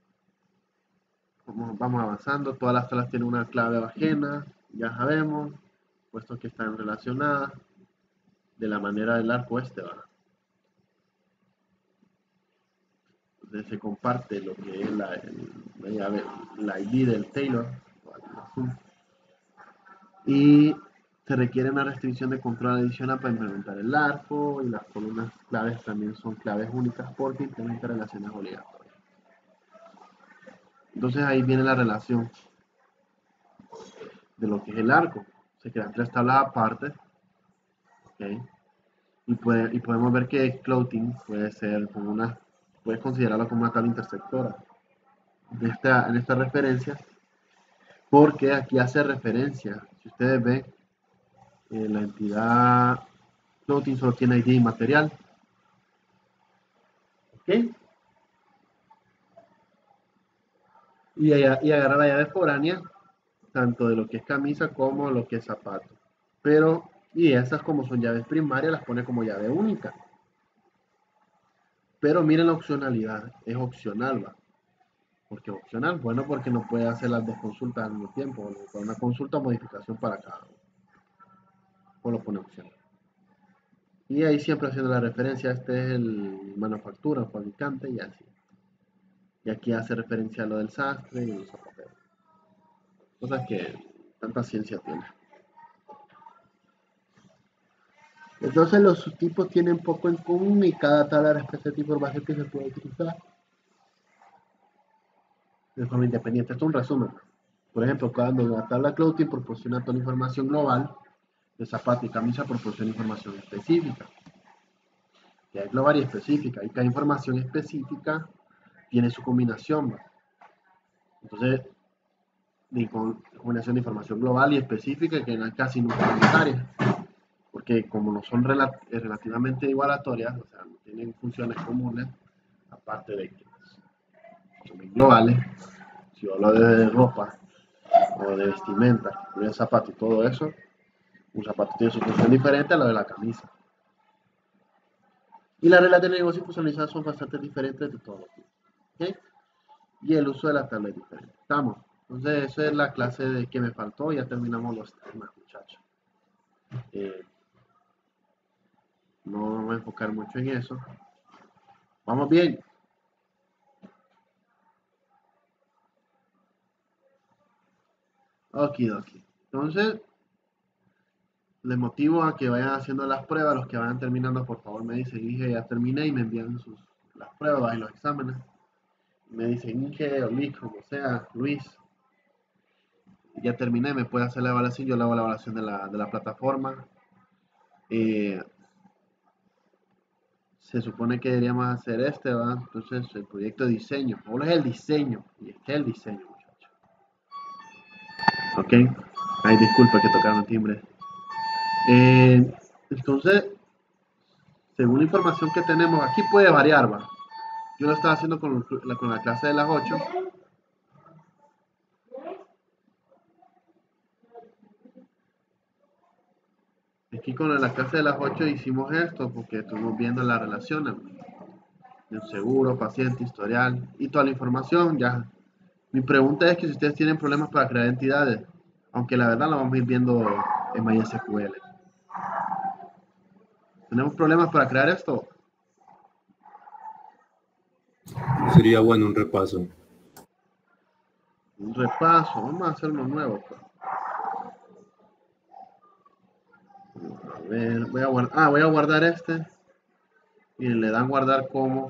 vamos avanzando, todas las tablas tienen una clave ajena, ya sabemos, puesto que están relacionadas de la manera del arco este, ¿va? Entonces se comparte lo que es la ID del Taylor y se requiere una restricción de control adicional para implementar el arco, y las columnas claves también son claves únicas porque implementan relaciones obligatorias. Entonces ahí viene la relación de lo que es el arco. Se crean 3 tablas aparte, ¿okay? Y podemos ver que clothing puede ser como puedes considerarlo como una tabla intersectora en esta referencia, porque aquí hace referencia, si ustedes ven, la entidad clothing solo tiene ID material, ¿ok? Y agarra la llave foránea, tanto de lo que es camisa como lo que es zapato. Pero, y esas como son llaves primarias, las pone como llave única. Pero miren la opcionalidad, es opcional, ¿va? ¿Por qué opcional? Bueno, porque no puede hacer las dos consultas al mismo tiempo, con una consulta o modificación para cada uno. O lo pone opcional. Y ahí siempre haciendo la referencia, este es el manufactura, el fabricante y así. Y aquí hace referencia a lo del sastre y el zapatero. Cosas que tanta ciencia tiene. Entonces los subtipos tienen poco en común y cada tabla respectiva de información que se puede utilizar de forma independiente. Esto es un resumen. Por ejemplo, cuando la tabla clothing proporciona toda la información global, de zapato y camisa proporciona información específica. Que es global y específica. Y cada información específica tiene su combinación, ¿va? Entonces, combinación de información global y específica que no es casi nunca unitaria. Porque como no son relativamente igualatorias, o sea, no tienen funciones comunes, aparte de que son globales, si hablo de ropa o de vestimenta, de zapato y todo eso, un zapato tiene su función diferente a la de la camisa. Y las reglas de negocio personalizadas son bastante diferentes de todos. ¿Okay? Y el uso de la tabla es diferente. ¿Estamos? Entonces, eso es la clase de que me faltó. Ya terminamos los temas, muchachos. No me voy a enfocar mucho en eso. Vamos bien. Okidoki. Entonces, les motivo a que vayan haciendo las pruebas. Los que vayan terminando, por favor, me dicen, Inge, ya terminé, y me envían las pruebas y los exámenes. Me dicen, Inge, o Liz, como sea, Luis, ya terminé, me puede hacer la evaluación. Yo le hago la evaluación de la plataforma. Se supone que deberíamos hacer ¿va? Entonces, el proyecto de diseño. Ahora es el diseño. Y este es el diseño, muchachos. Ok. Ay, disculpa que tocaron el timbre. Entonces, según la información que tenemos, aquí puede variar, ¿va? Yo lo estaba haciendo con la clase de las 8. Aquí con la clase de las 8 hicimos esto porque estuvimos viendo las relaciones del seguro, paciente, historial y toda la información. Ya. Mi pregunta es que si ustedes tienen problemas para crear entidades, aunque la verdad lo vamos a ir viendo en MySQL. ¿Tenemos problemas para crear esto? Sería bueno un repaso. Un repaso, vamos a hacer uno nuevo. Pues. A ver, voy a guardar este. Y le dan guardar como.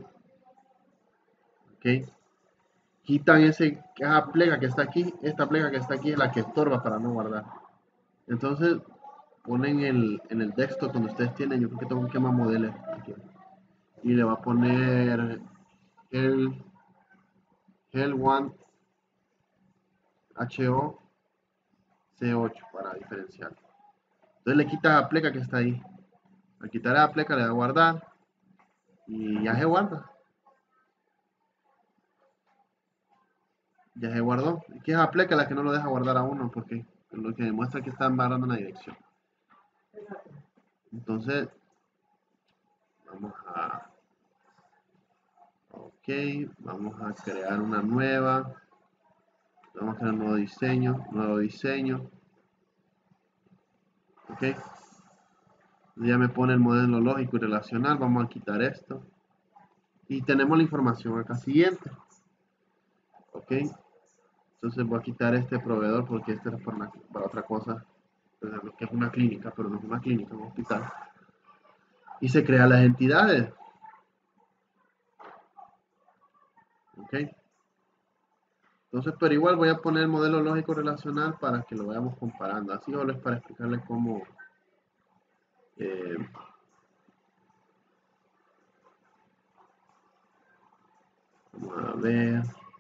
Ok. Quitan esa plega que está aquí. Esta plega que está aquí es la que estorba para no guardar. Entonces, ponen en el desktop donde ustedes tienen, yo creo que tengo que más modelos aquí. Y le va a poner el One HO C8 para diferenciar. Entonces le quita la pleca que está ahí. Al quitar la pleca le da a guardar y ya se guarda. Ya se guardó. ¿Y qué es la pleca la que no lo deja guardar a uno? Porque lo que demuestra que está embarrando una dirección. Entonces, vamos a... Ok, vamos a crear una nueva. Vamos a crear un nuevo diseño. Ok. Ya me pone el modelo lógico y relacional. Vamos a quitar esto. Y tenemos la información acá siguiente. Ok. Entonces voy a quitar este proveedor porque este es para otra cosa. Que es una clínica, pero no es una clínica, es un hospital. Y se crean las entidades. Ok. Entonces, pero igual voy a poner el modelo lógico relacional para que lo vayamos comparando. Así solo es para explicarles cómo... vamos a ver.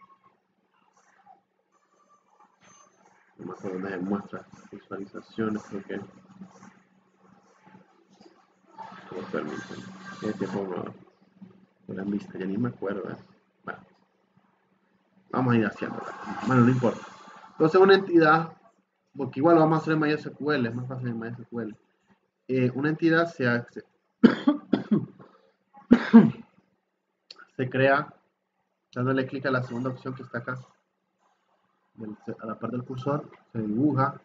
No me acuerdo dónde se muestra visualizaciones, creo que... No permiten. ¿Qué tiempo me han visto? Ya ni me acuerdo. Bueno, vamos a ir haciéndola. Bueno, no importa. Entonces, una entidad, porque igual lo vamos a hacer en MySQL, es más fácil en MySQL. Una entidad se crea dándole clic a la segunda opción que está acá, a la parte del cursor, se dibuja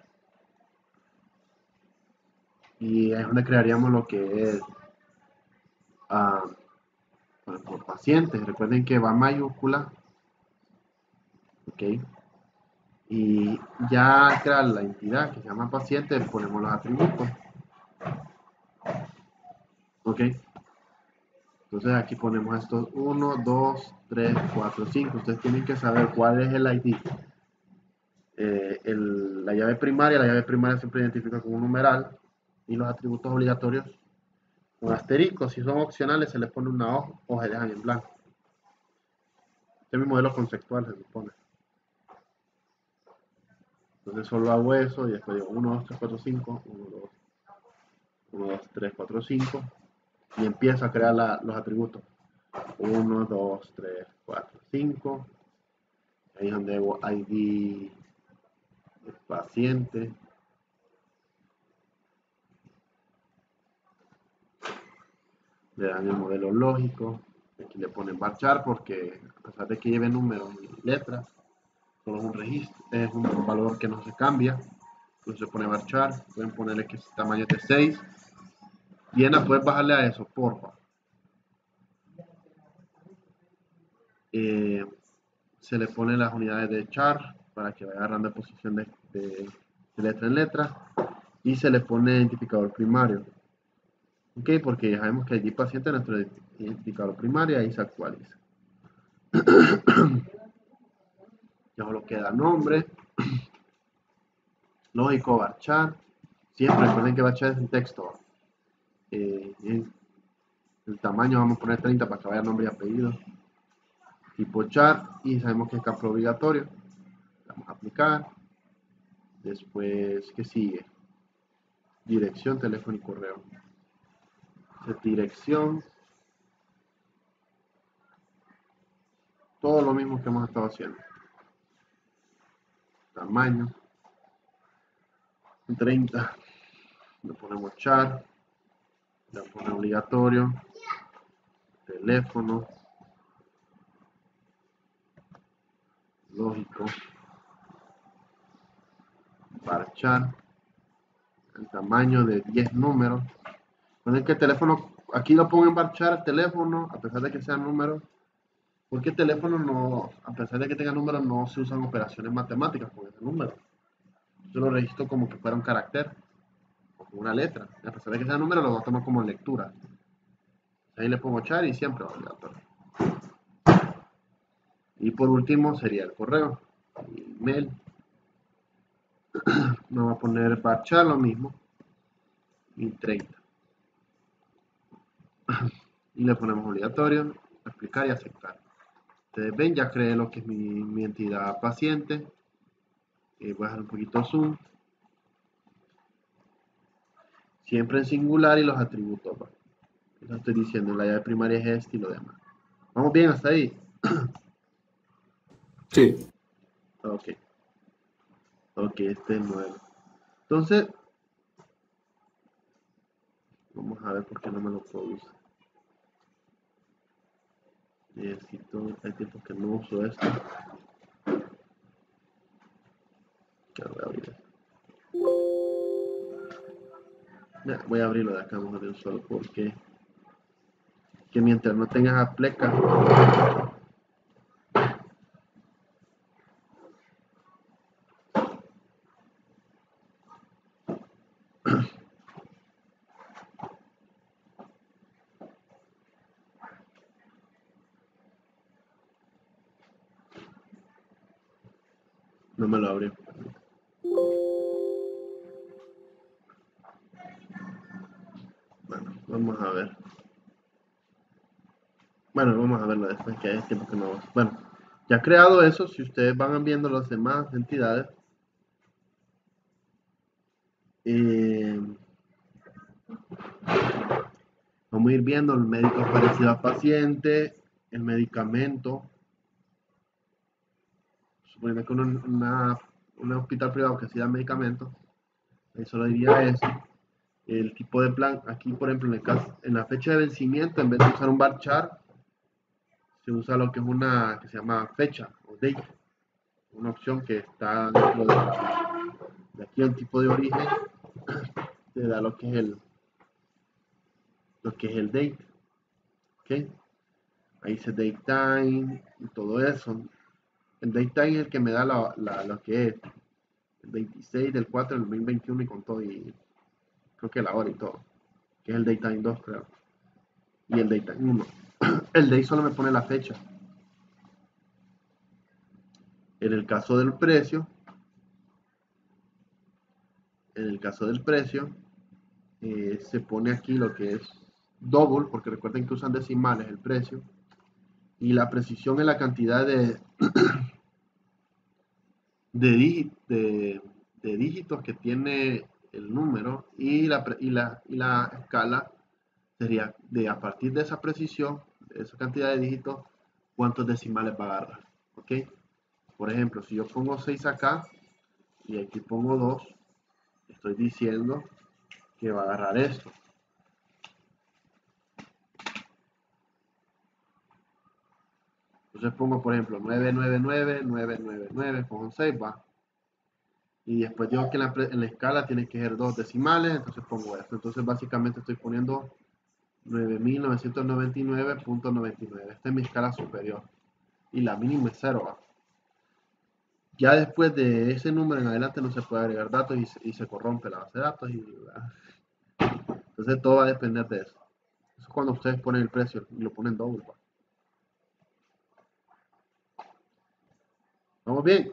y es donde crearíamos lo que es por pacientes. Recuerden que va mayúscula, ok, y ya crear la entidad que se llama paciente, ponemos los atributos, ok. Entonces aquí ponemos estos 1, 2, 3, 4, 5. Ustedes tienen que saber cuál es el ID. La llave primaria siempre identifica con un numeral y los atributos obligatorios con asterisco. Si son opcionales se les pone una o se dejan en blanco. Este es mi modelo conceptual, se supone. Entonces solo hago eso y después digo 1, 2, 3, 4, 5, 1, 2, 3, 4, 5 y empiezo a crear los atributos. 1, 2, 3, 4, 5. Ahí es donde hago ID del paciente. Le dan el modelo lógico. Aquí le ponen varchar porque a pesar de que lleve números y letras, solo es un registro, es un valor que no se cambia. Entonces se pone varchar. Pueden ponerle que es tamaño de 6. Viena, puedes bajarle a eso, porfa. se le pone las unidades de char para que vaya agarrando posición de letra en letra, y se le pone identificador primario. Ok, porque sabemos que allí paciente es nuestro identificador primario, ahí se actualiza. Ya solo queda nombre, lógico, varchar. Siempre recuerden que varchar es un texto. El tamaño vamos a poner 30 para que vaya nombre y apellido. Tipo char, y sabemos que es campo obligatorio. Vamos a aplicar. Después, ¿qué sigue? Dirección, teléfono y correo. Dirección. Todo lo mismo que hemos estado haciendo. Tamaño. 30. Le ponemos char. Le ponemos obligatorio. Teléfono. Lógico. Varchar. El tamaño de 10 números. Ponen que el teléfono, aquí lo pongo en varchar el teléfono, a pesar de que sea número, porque el teléfono no, a pesar de que tenga números, no se usan operaciones matemáticas con ese número. Yo lo registro como que fuera un carácter o como una letra. A pesar de que sea número, lo voy a tomar como lectura. Ahí le pongo char y siempre va obligatorio. Y por último sería el correo, email. Me voy a poner varchar lo mismo y 30. Y le ponemos obligatorio, explicar y aceptar. Ustedes ven, ya creé lo que es mi entidad paciente. Voy a dejar un poquito zoom. Siempre en singular y los atributos. ¿Va? Eso estoy diciendo, la llave primaria es este y lo demás. ¿Vamos bien hasta ahí? Sí. Ok. Ok, este es nuevo. Entonces, vamos a ver por qué no me lo produce. Necesito, hay tiempo que no uso esto. Ya voy a abrir. Ya, voy a abrirlo de acá, vamos a ver solo porque que mientras no tengas a pleca, no me lo abrió. Bueno, vamos a ver. Bueno, vamos a verlo después, que hay tiempo que no. Bueno, ya creado eso, si ustedes van viendo las demás entidades, vamos a ir viendo el médico parecido al paciente, el medicamento. Suponiendo que un hospital privado que sea medicamento, ahí solo diría eso. El tipo de plan, aquí por ejemplo en la fecha de vencimiento, en vez de usar un varchar, se usa lo que es una que se llama fecha o date, una opción que está dentro de aquí el tipo de origen, te da lo que es el date, ¿ok? Ahí dice date time y todo eso. El date time es el que me da lo que es el 26 del 4 del 2021 y con todo, y creo que la hora y todo, que es el date time 2, creo, y el date time 1. El date solo me pone la fecha. En el caso del precio, se pone aquí lo que es double, porque recuerden que usan decimales el precio, y la precisión es la cantidad de dígitos que tiene el número, y la escala sería de a partir de esa precisión, de esa cantidad de dígitos, cuántos decimales va a agarrar. ¿Ok? Por ejemplo, si yo pongo 6 acá y aquí pongo 2, estoy diciendo que va a agarrar esto. Entonces pongo, por ejemplo, 999, 999, pongo 6, va. Y después digo que en la escala tiene que ser 2 decimales, entonces pongo esto. Entonces básicamente estoy poniendo 9999.99. Esta es mi escala superior. y la mínima es 0. ¿Va? Ya después de ese número en adelante no se puede agregar datos y se corrompe la base de datos. Entonces todo va a depender de eso. Eso es cuando ustedes ponen el precio y lo ponen doble. ¿Va? ¿Vamos bien?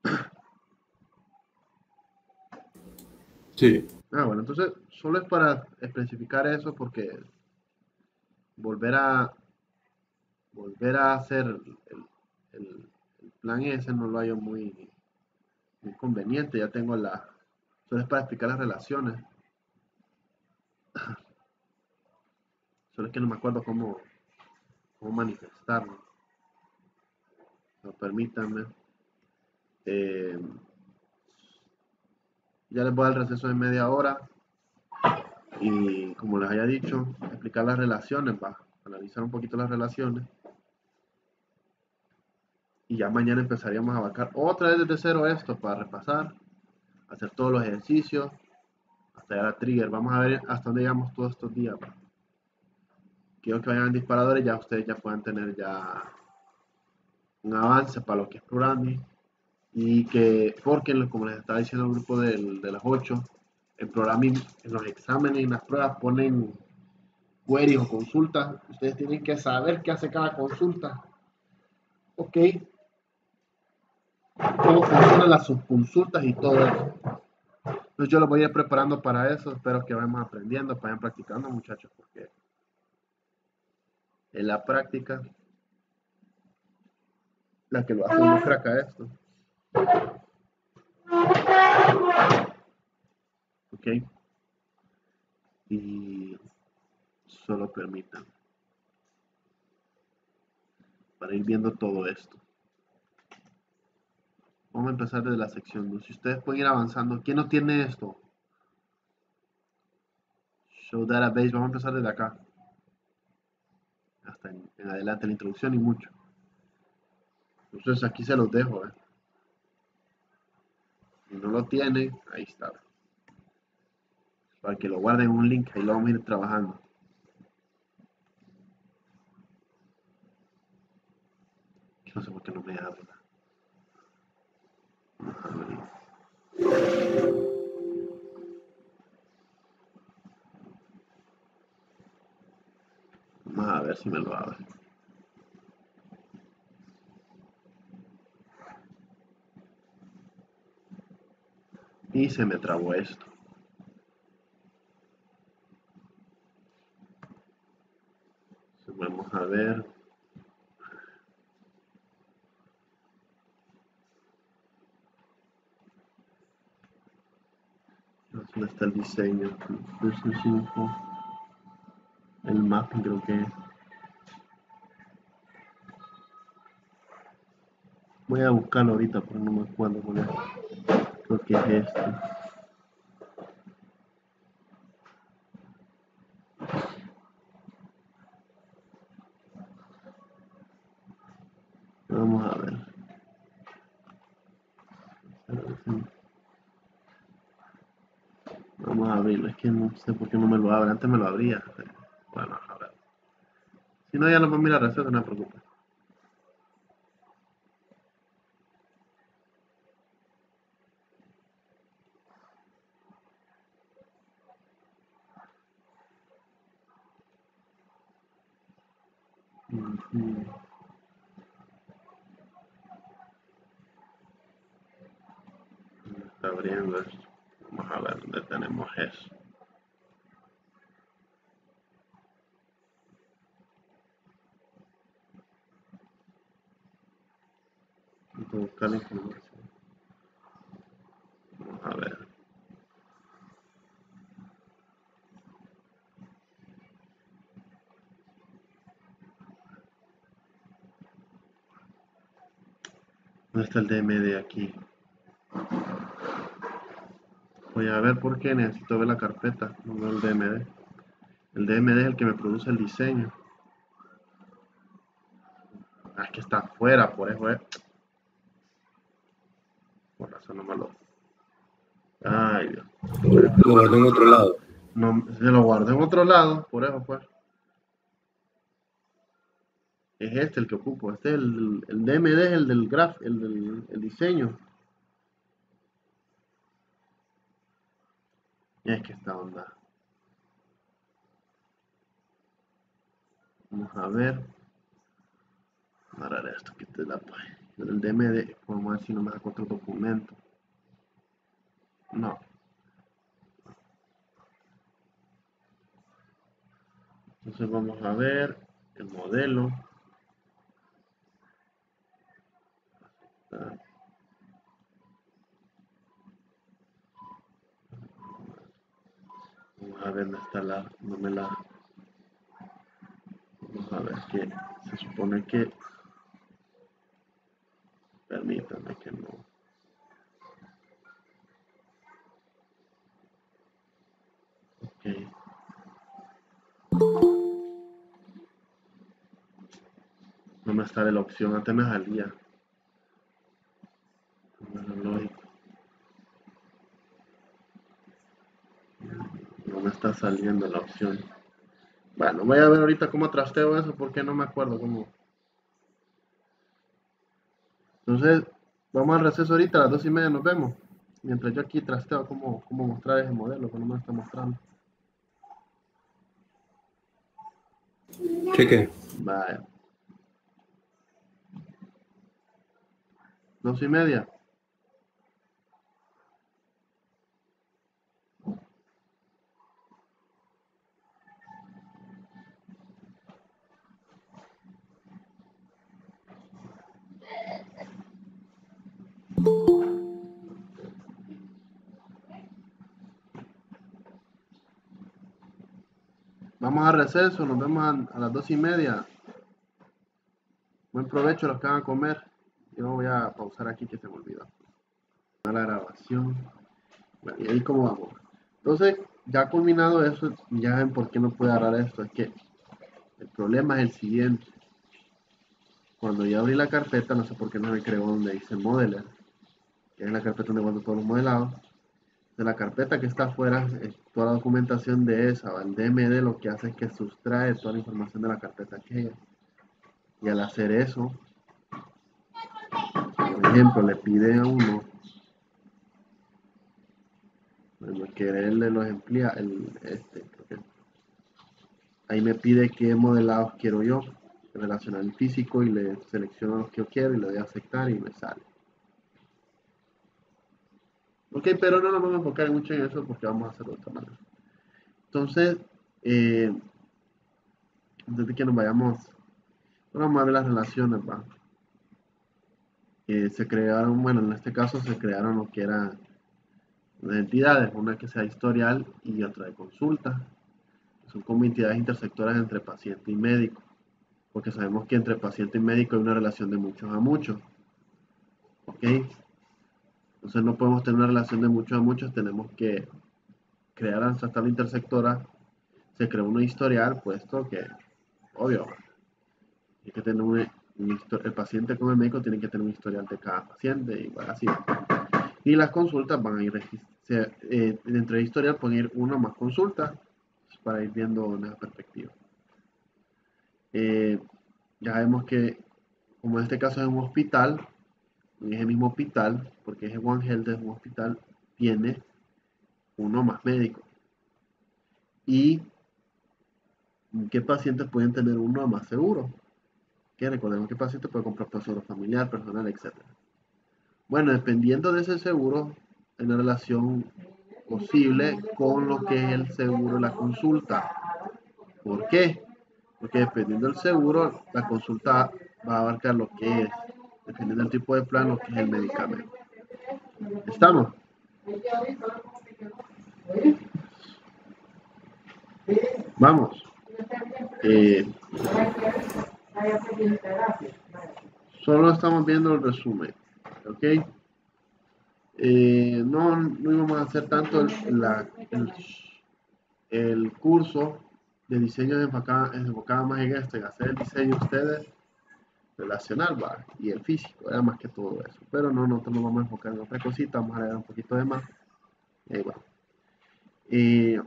Sí. Bueno, entonces solo es para especificar eso porque volver a hacer el plan ese no lo hallo muy conveniente. Ya tengo solo es para explicar las relaciones. Solo es que no me acuerdo cómo manifestarlo. No, permítanme. Ya les voy a dar el receso de media hora. Y como les había dicho, explicar las relaciones, va. Analizar un poquito las relaciones. Y ya mañana empezaríamos a abarcar otra vez desde cero esto para repasar, hacer todos los ejercicios, hasta llegar a trigger. Vamos a ver hasta dónde llegamos todos estos días. ¿Va? Quiero que vayan en disparadores, ya ustedes ya puedan tener ya un avance para lo que es programming. Y que, porque como les estaba diciendo el grupo de las 8, el programming, en los exámenes y en las pruebas ponen queries o consultas. Ustedes tienen que saber qué hace cada consulta. Ok. Cómo funcionan las subconsultas y todo eso. Entonces yo los voy a ir preparando para eso. Espero que vayamos aprendiendo, vayan practicando, muchachos, porque en la práctica la que lo hace uno crack a esto. Ok. Y solo permitan para ir viendo todo esto. Vamos a empezar desde la sección 2. Si ustedes pueden ir avanzando. ¿Quién no tiene esto? Show Database. Vamos a empezar desde acá. Hasta en adelante la introducción y mucho. Entonces aquí se los dejo. Si no lo tienen, ahí está. Para que lo guarden en un link. Ahí lo vamos a ir trabajando. No sé por qué no me habla. Vamos a ver si me lo abre. Y se me trabó esto. Vamos a ver. ¿Dónde está el diseño? El mapping creo que es. Voy a buscarlo ahorita, pero no me acuerdo cuál es. Creo que es este. Vamos a ver. Vamos a abrirlo. Es que no sé por qué no me lo abre. Antes me lo abría. Bueno, a ver. Si no, ya lo vamos a mirar. Eso no me preocupa. Está abriendo esto. Vamos a ver dónde tenemos eso. Vamos a buscar la información. Vamos a ver. ¿Dónde está el DMD aquí? Voy a ver por qué necesito ver la carpeta, no veo el DMD. El DMD es el que me produce el diseño. Ah, es que está afuera, por eso es. Por razón no me lo. Ay, Dios. Lo guardo en otro lado. No, se lo guardé en otro lado, por eso fue. es este el que ocupo. Este es el DMD, es el del graph, el diseño. Y es que esta onda. Vamos a ver. Agarrar esto que te da pues. El DMD. Vamos a ver si no me saco otro documento. No. Entonces vamos a ver el modelo. Vamos a ver dónde está no me la. Vamos a ver que se supone que. Permítanme que no. Ok. No me sale la opción, antes me salía. No me está saliendo la opción. Bueno, voy a ver ahorita cómo trasteo eso porque no me acuerdo cómo. Entonces, vamos al receso ahorita, a las 2:30 nos vemos. Mientras yo aquí trasteo cómo mostrar ese modelo que no me está mostrando. Cheque. Vaya. 2:30. Vamos a receso, nos vemos a las 2:30. Buen provecho los que van a comer. Yo voy a pausar aquí que se me olvidó. La grabación. Bueno, y ahí cómo vamos. Entonces, ya culminado eso, ya ven por qué no puede agarrar esto. Es que el problema es el siguiente. Cuando yo abrí la carpeta, no sé por qué no me creó donde dice Modeler, que es la carpeta donde guardo todos los modelados. De la carpeta que está afuera, toda la documentación de esa, el DMD lo que hace es que sustrae toda la información de la carpeta aquella. Y al hacer eso, por ejemplo, le pide a uno, bueno, que él de los emplea, ahí me pide qué modelados quiero yo, relacionar el físico, y le selecciono los que yo quiero y le doy a aceptar y me sale. Ok, pero no nos vamos a enfocar mucho en eso porque vamos a hacerlo de otra manera. Entonces, desde que nos vayamos, vamos a ver las relaciones, ¿va? Se crearon, bueno, en este caso se crearon lo que eran las entidades, una que sea historial y otra de consulta. Son como entidades intersectoras entre paciente y médico, porque sabemos que entre paciente y médico hay una relación de muchos a muchos, ¿ok? Entonces no podemos tener una relación de muchos a muchos, tenemos que crear esa tabla intersectora. Se creó una historial, puesto que, obvio, hay que tener el paciente con el médico tiene que tener un historial de cada paciente, y así. Y las consultas van a ir, dentro del historial pueden ir una o más consultas para ir viendo en esa perspectiva. Ya vemos que, como en este caso es un hospital, en ese mismo hospital, porque es One Health, es un hospital, tiene uno más médico. ¿Y qué pacientes pueden tener uno más seguro? Que recordemos que el paciente puede comprar por seguro familiar, personal, etc. Bueno, dependiendo de ese seguro, hay una relación posible con lo que es el seguro de la consulta. ¿Por qué? Porque dependiendo del seguro, la consulta va a abarcar lo que es, dependiendo del tipo de plan, lo que es el medicamento. ¿Estamos? Vamos. Solo estamos viendo el resumen. ¿Ok? No íbamos a hacer tanto el curso de diseño enfocado más en esto, en hacer el diseño ustedes relacional, ¿va? Y el físico, era más que todo eso. Pero no, nosotros nos vamos a enfocar en otra cosita, vamos a leer un poquito de más. Y ahí va.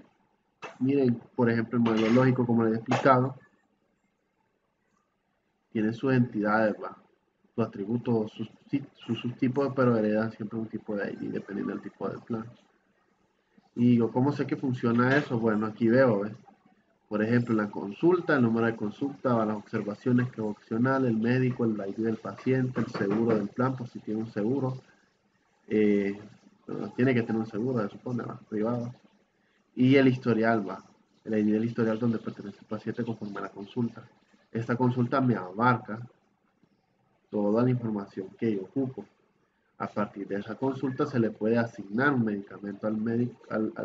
Miren, por ejemplo, el modelo lógico, como les he explicado, tienen sus entidades, va, sus atributos, sus tipos, pero heredan siempre un tipo de ID dependiendo del tipo del plan. Y yo, ¿cómo sé que funciona eso? Bueno, aquí veo, ¿ves? Por ejemplo, la consulta, el número de consulta, las observaciones que es opcional, el médico, el ID del paciente, el seguro del plan, por si tiene un seguro. Tiene que tener un seguro, se supone, ¿va? Privado. Y el historial, va. El ID del historial donde pertenece el paciente conforme a la consulta. Esta consulta me abarca toda la información que yo ocupo. A partir de esa consulta se le puede asignar un medicamento al médico,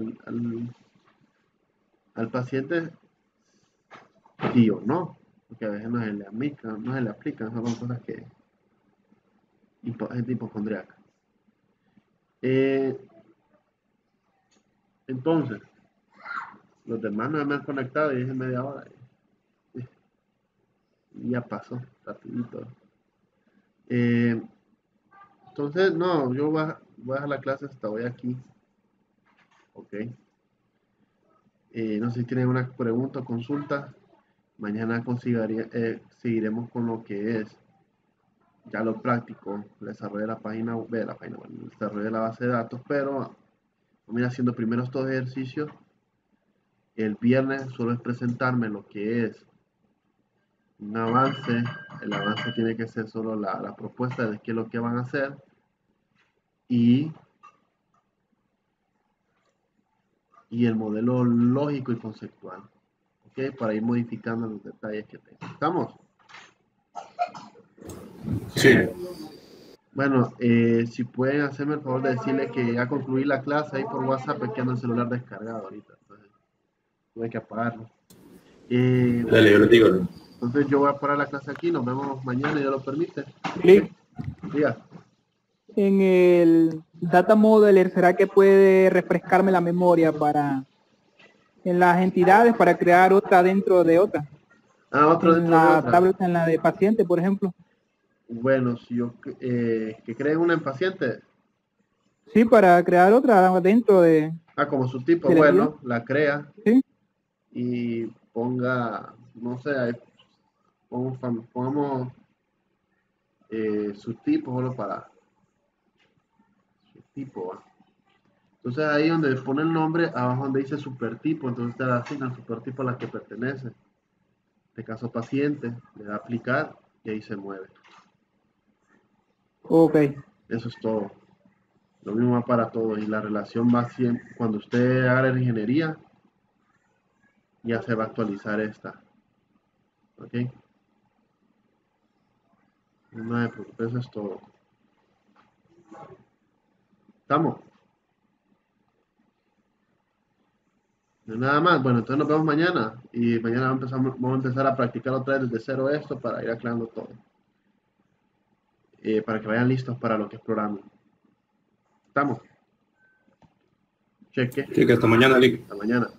al paciente, sí o no, porque a veces no se le aplican, son cosas que gente hipocondriaca. Entonces, los demás no me han conectado y dije media hora. Y ya pasó, rapidito. Entonces, no, yo voy a dejar la clase hasta hoy aquí. Ok. No sé si tienen una pregunta o consulta. Mañana seguiremos con lo que es ya lo práctico, el desarrollo de la página web, el desarrollo de la base de datos, pero vamos a ir haciendo primero estos ejercicios. El viernes solo es presentarme lo que es un avance. El avance tiene que ser solo la propuesta de qué es lo que van a hacer y el modelo lógico y conceptual, ¿ok? Para ir modificando los detalles que tengo. ¿Estamos? Sí. Bueno, si pueden hacerme el favor de decirle que ya concluí la clase ahí por WhatsApp, es que ando el celular descargado ahorita, entonces tuve que apagarlo. Dale, yo lo digo. Entonces yo voy a parar la clase aquí, nos vemos mañana, ¿ya lo permite? Sí. Diga. En el Data Modeler, ¿será que puede refrescarme la memoria para en las entidades para crear otra dentro de otra? Otro En dentro de la otra. tabla, en la de paciente, por ejemplo. Bueno, si yo que creen una en paciente. Sí, para crear otra dentro de... Como su tipo, ¿de la bueno, entidad? la crea Sí. y ponga, no sé, ahí pongamos su tipo solo para su tipo, ¿va? Entonces ahí donde pone el nombre, abajo donde dice supertipo, entonces te da asigna el supertipo a la que pertenece. En este caso paciente, le da a aplicar y ahí se mueve. Ok. Eso es todo. Lo mismo va para todo y la relación va siempre, cuando usted haga la ingeniería, ya se va a actualizar esta. ¿Ok? No me preocupe, eso es todo. ¿Estamos? No hay nada más. Bueno, entonces nos vemos mañana. Y mañana vamos a empezar a practicar otra vez desde cero esto para ir aclarando todo. Para que vayan listos para lo que es programa. ¿Estamos? Cheque. Sí, que hasta mañana, Lick. Hasta mañana.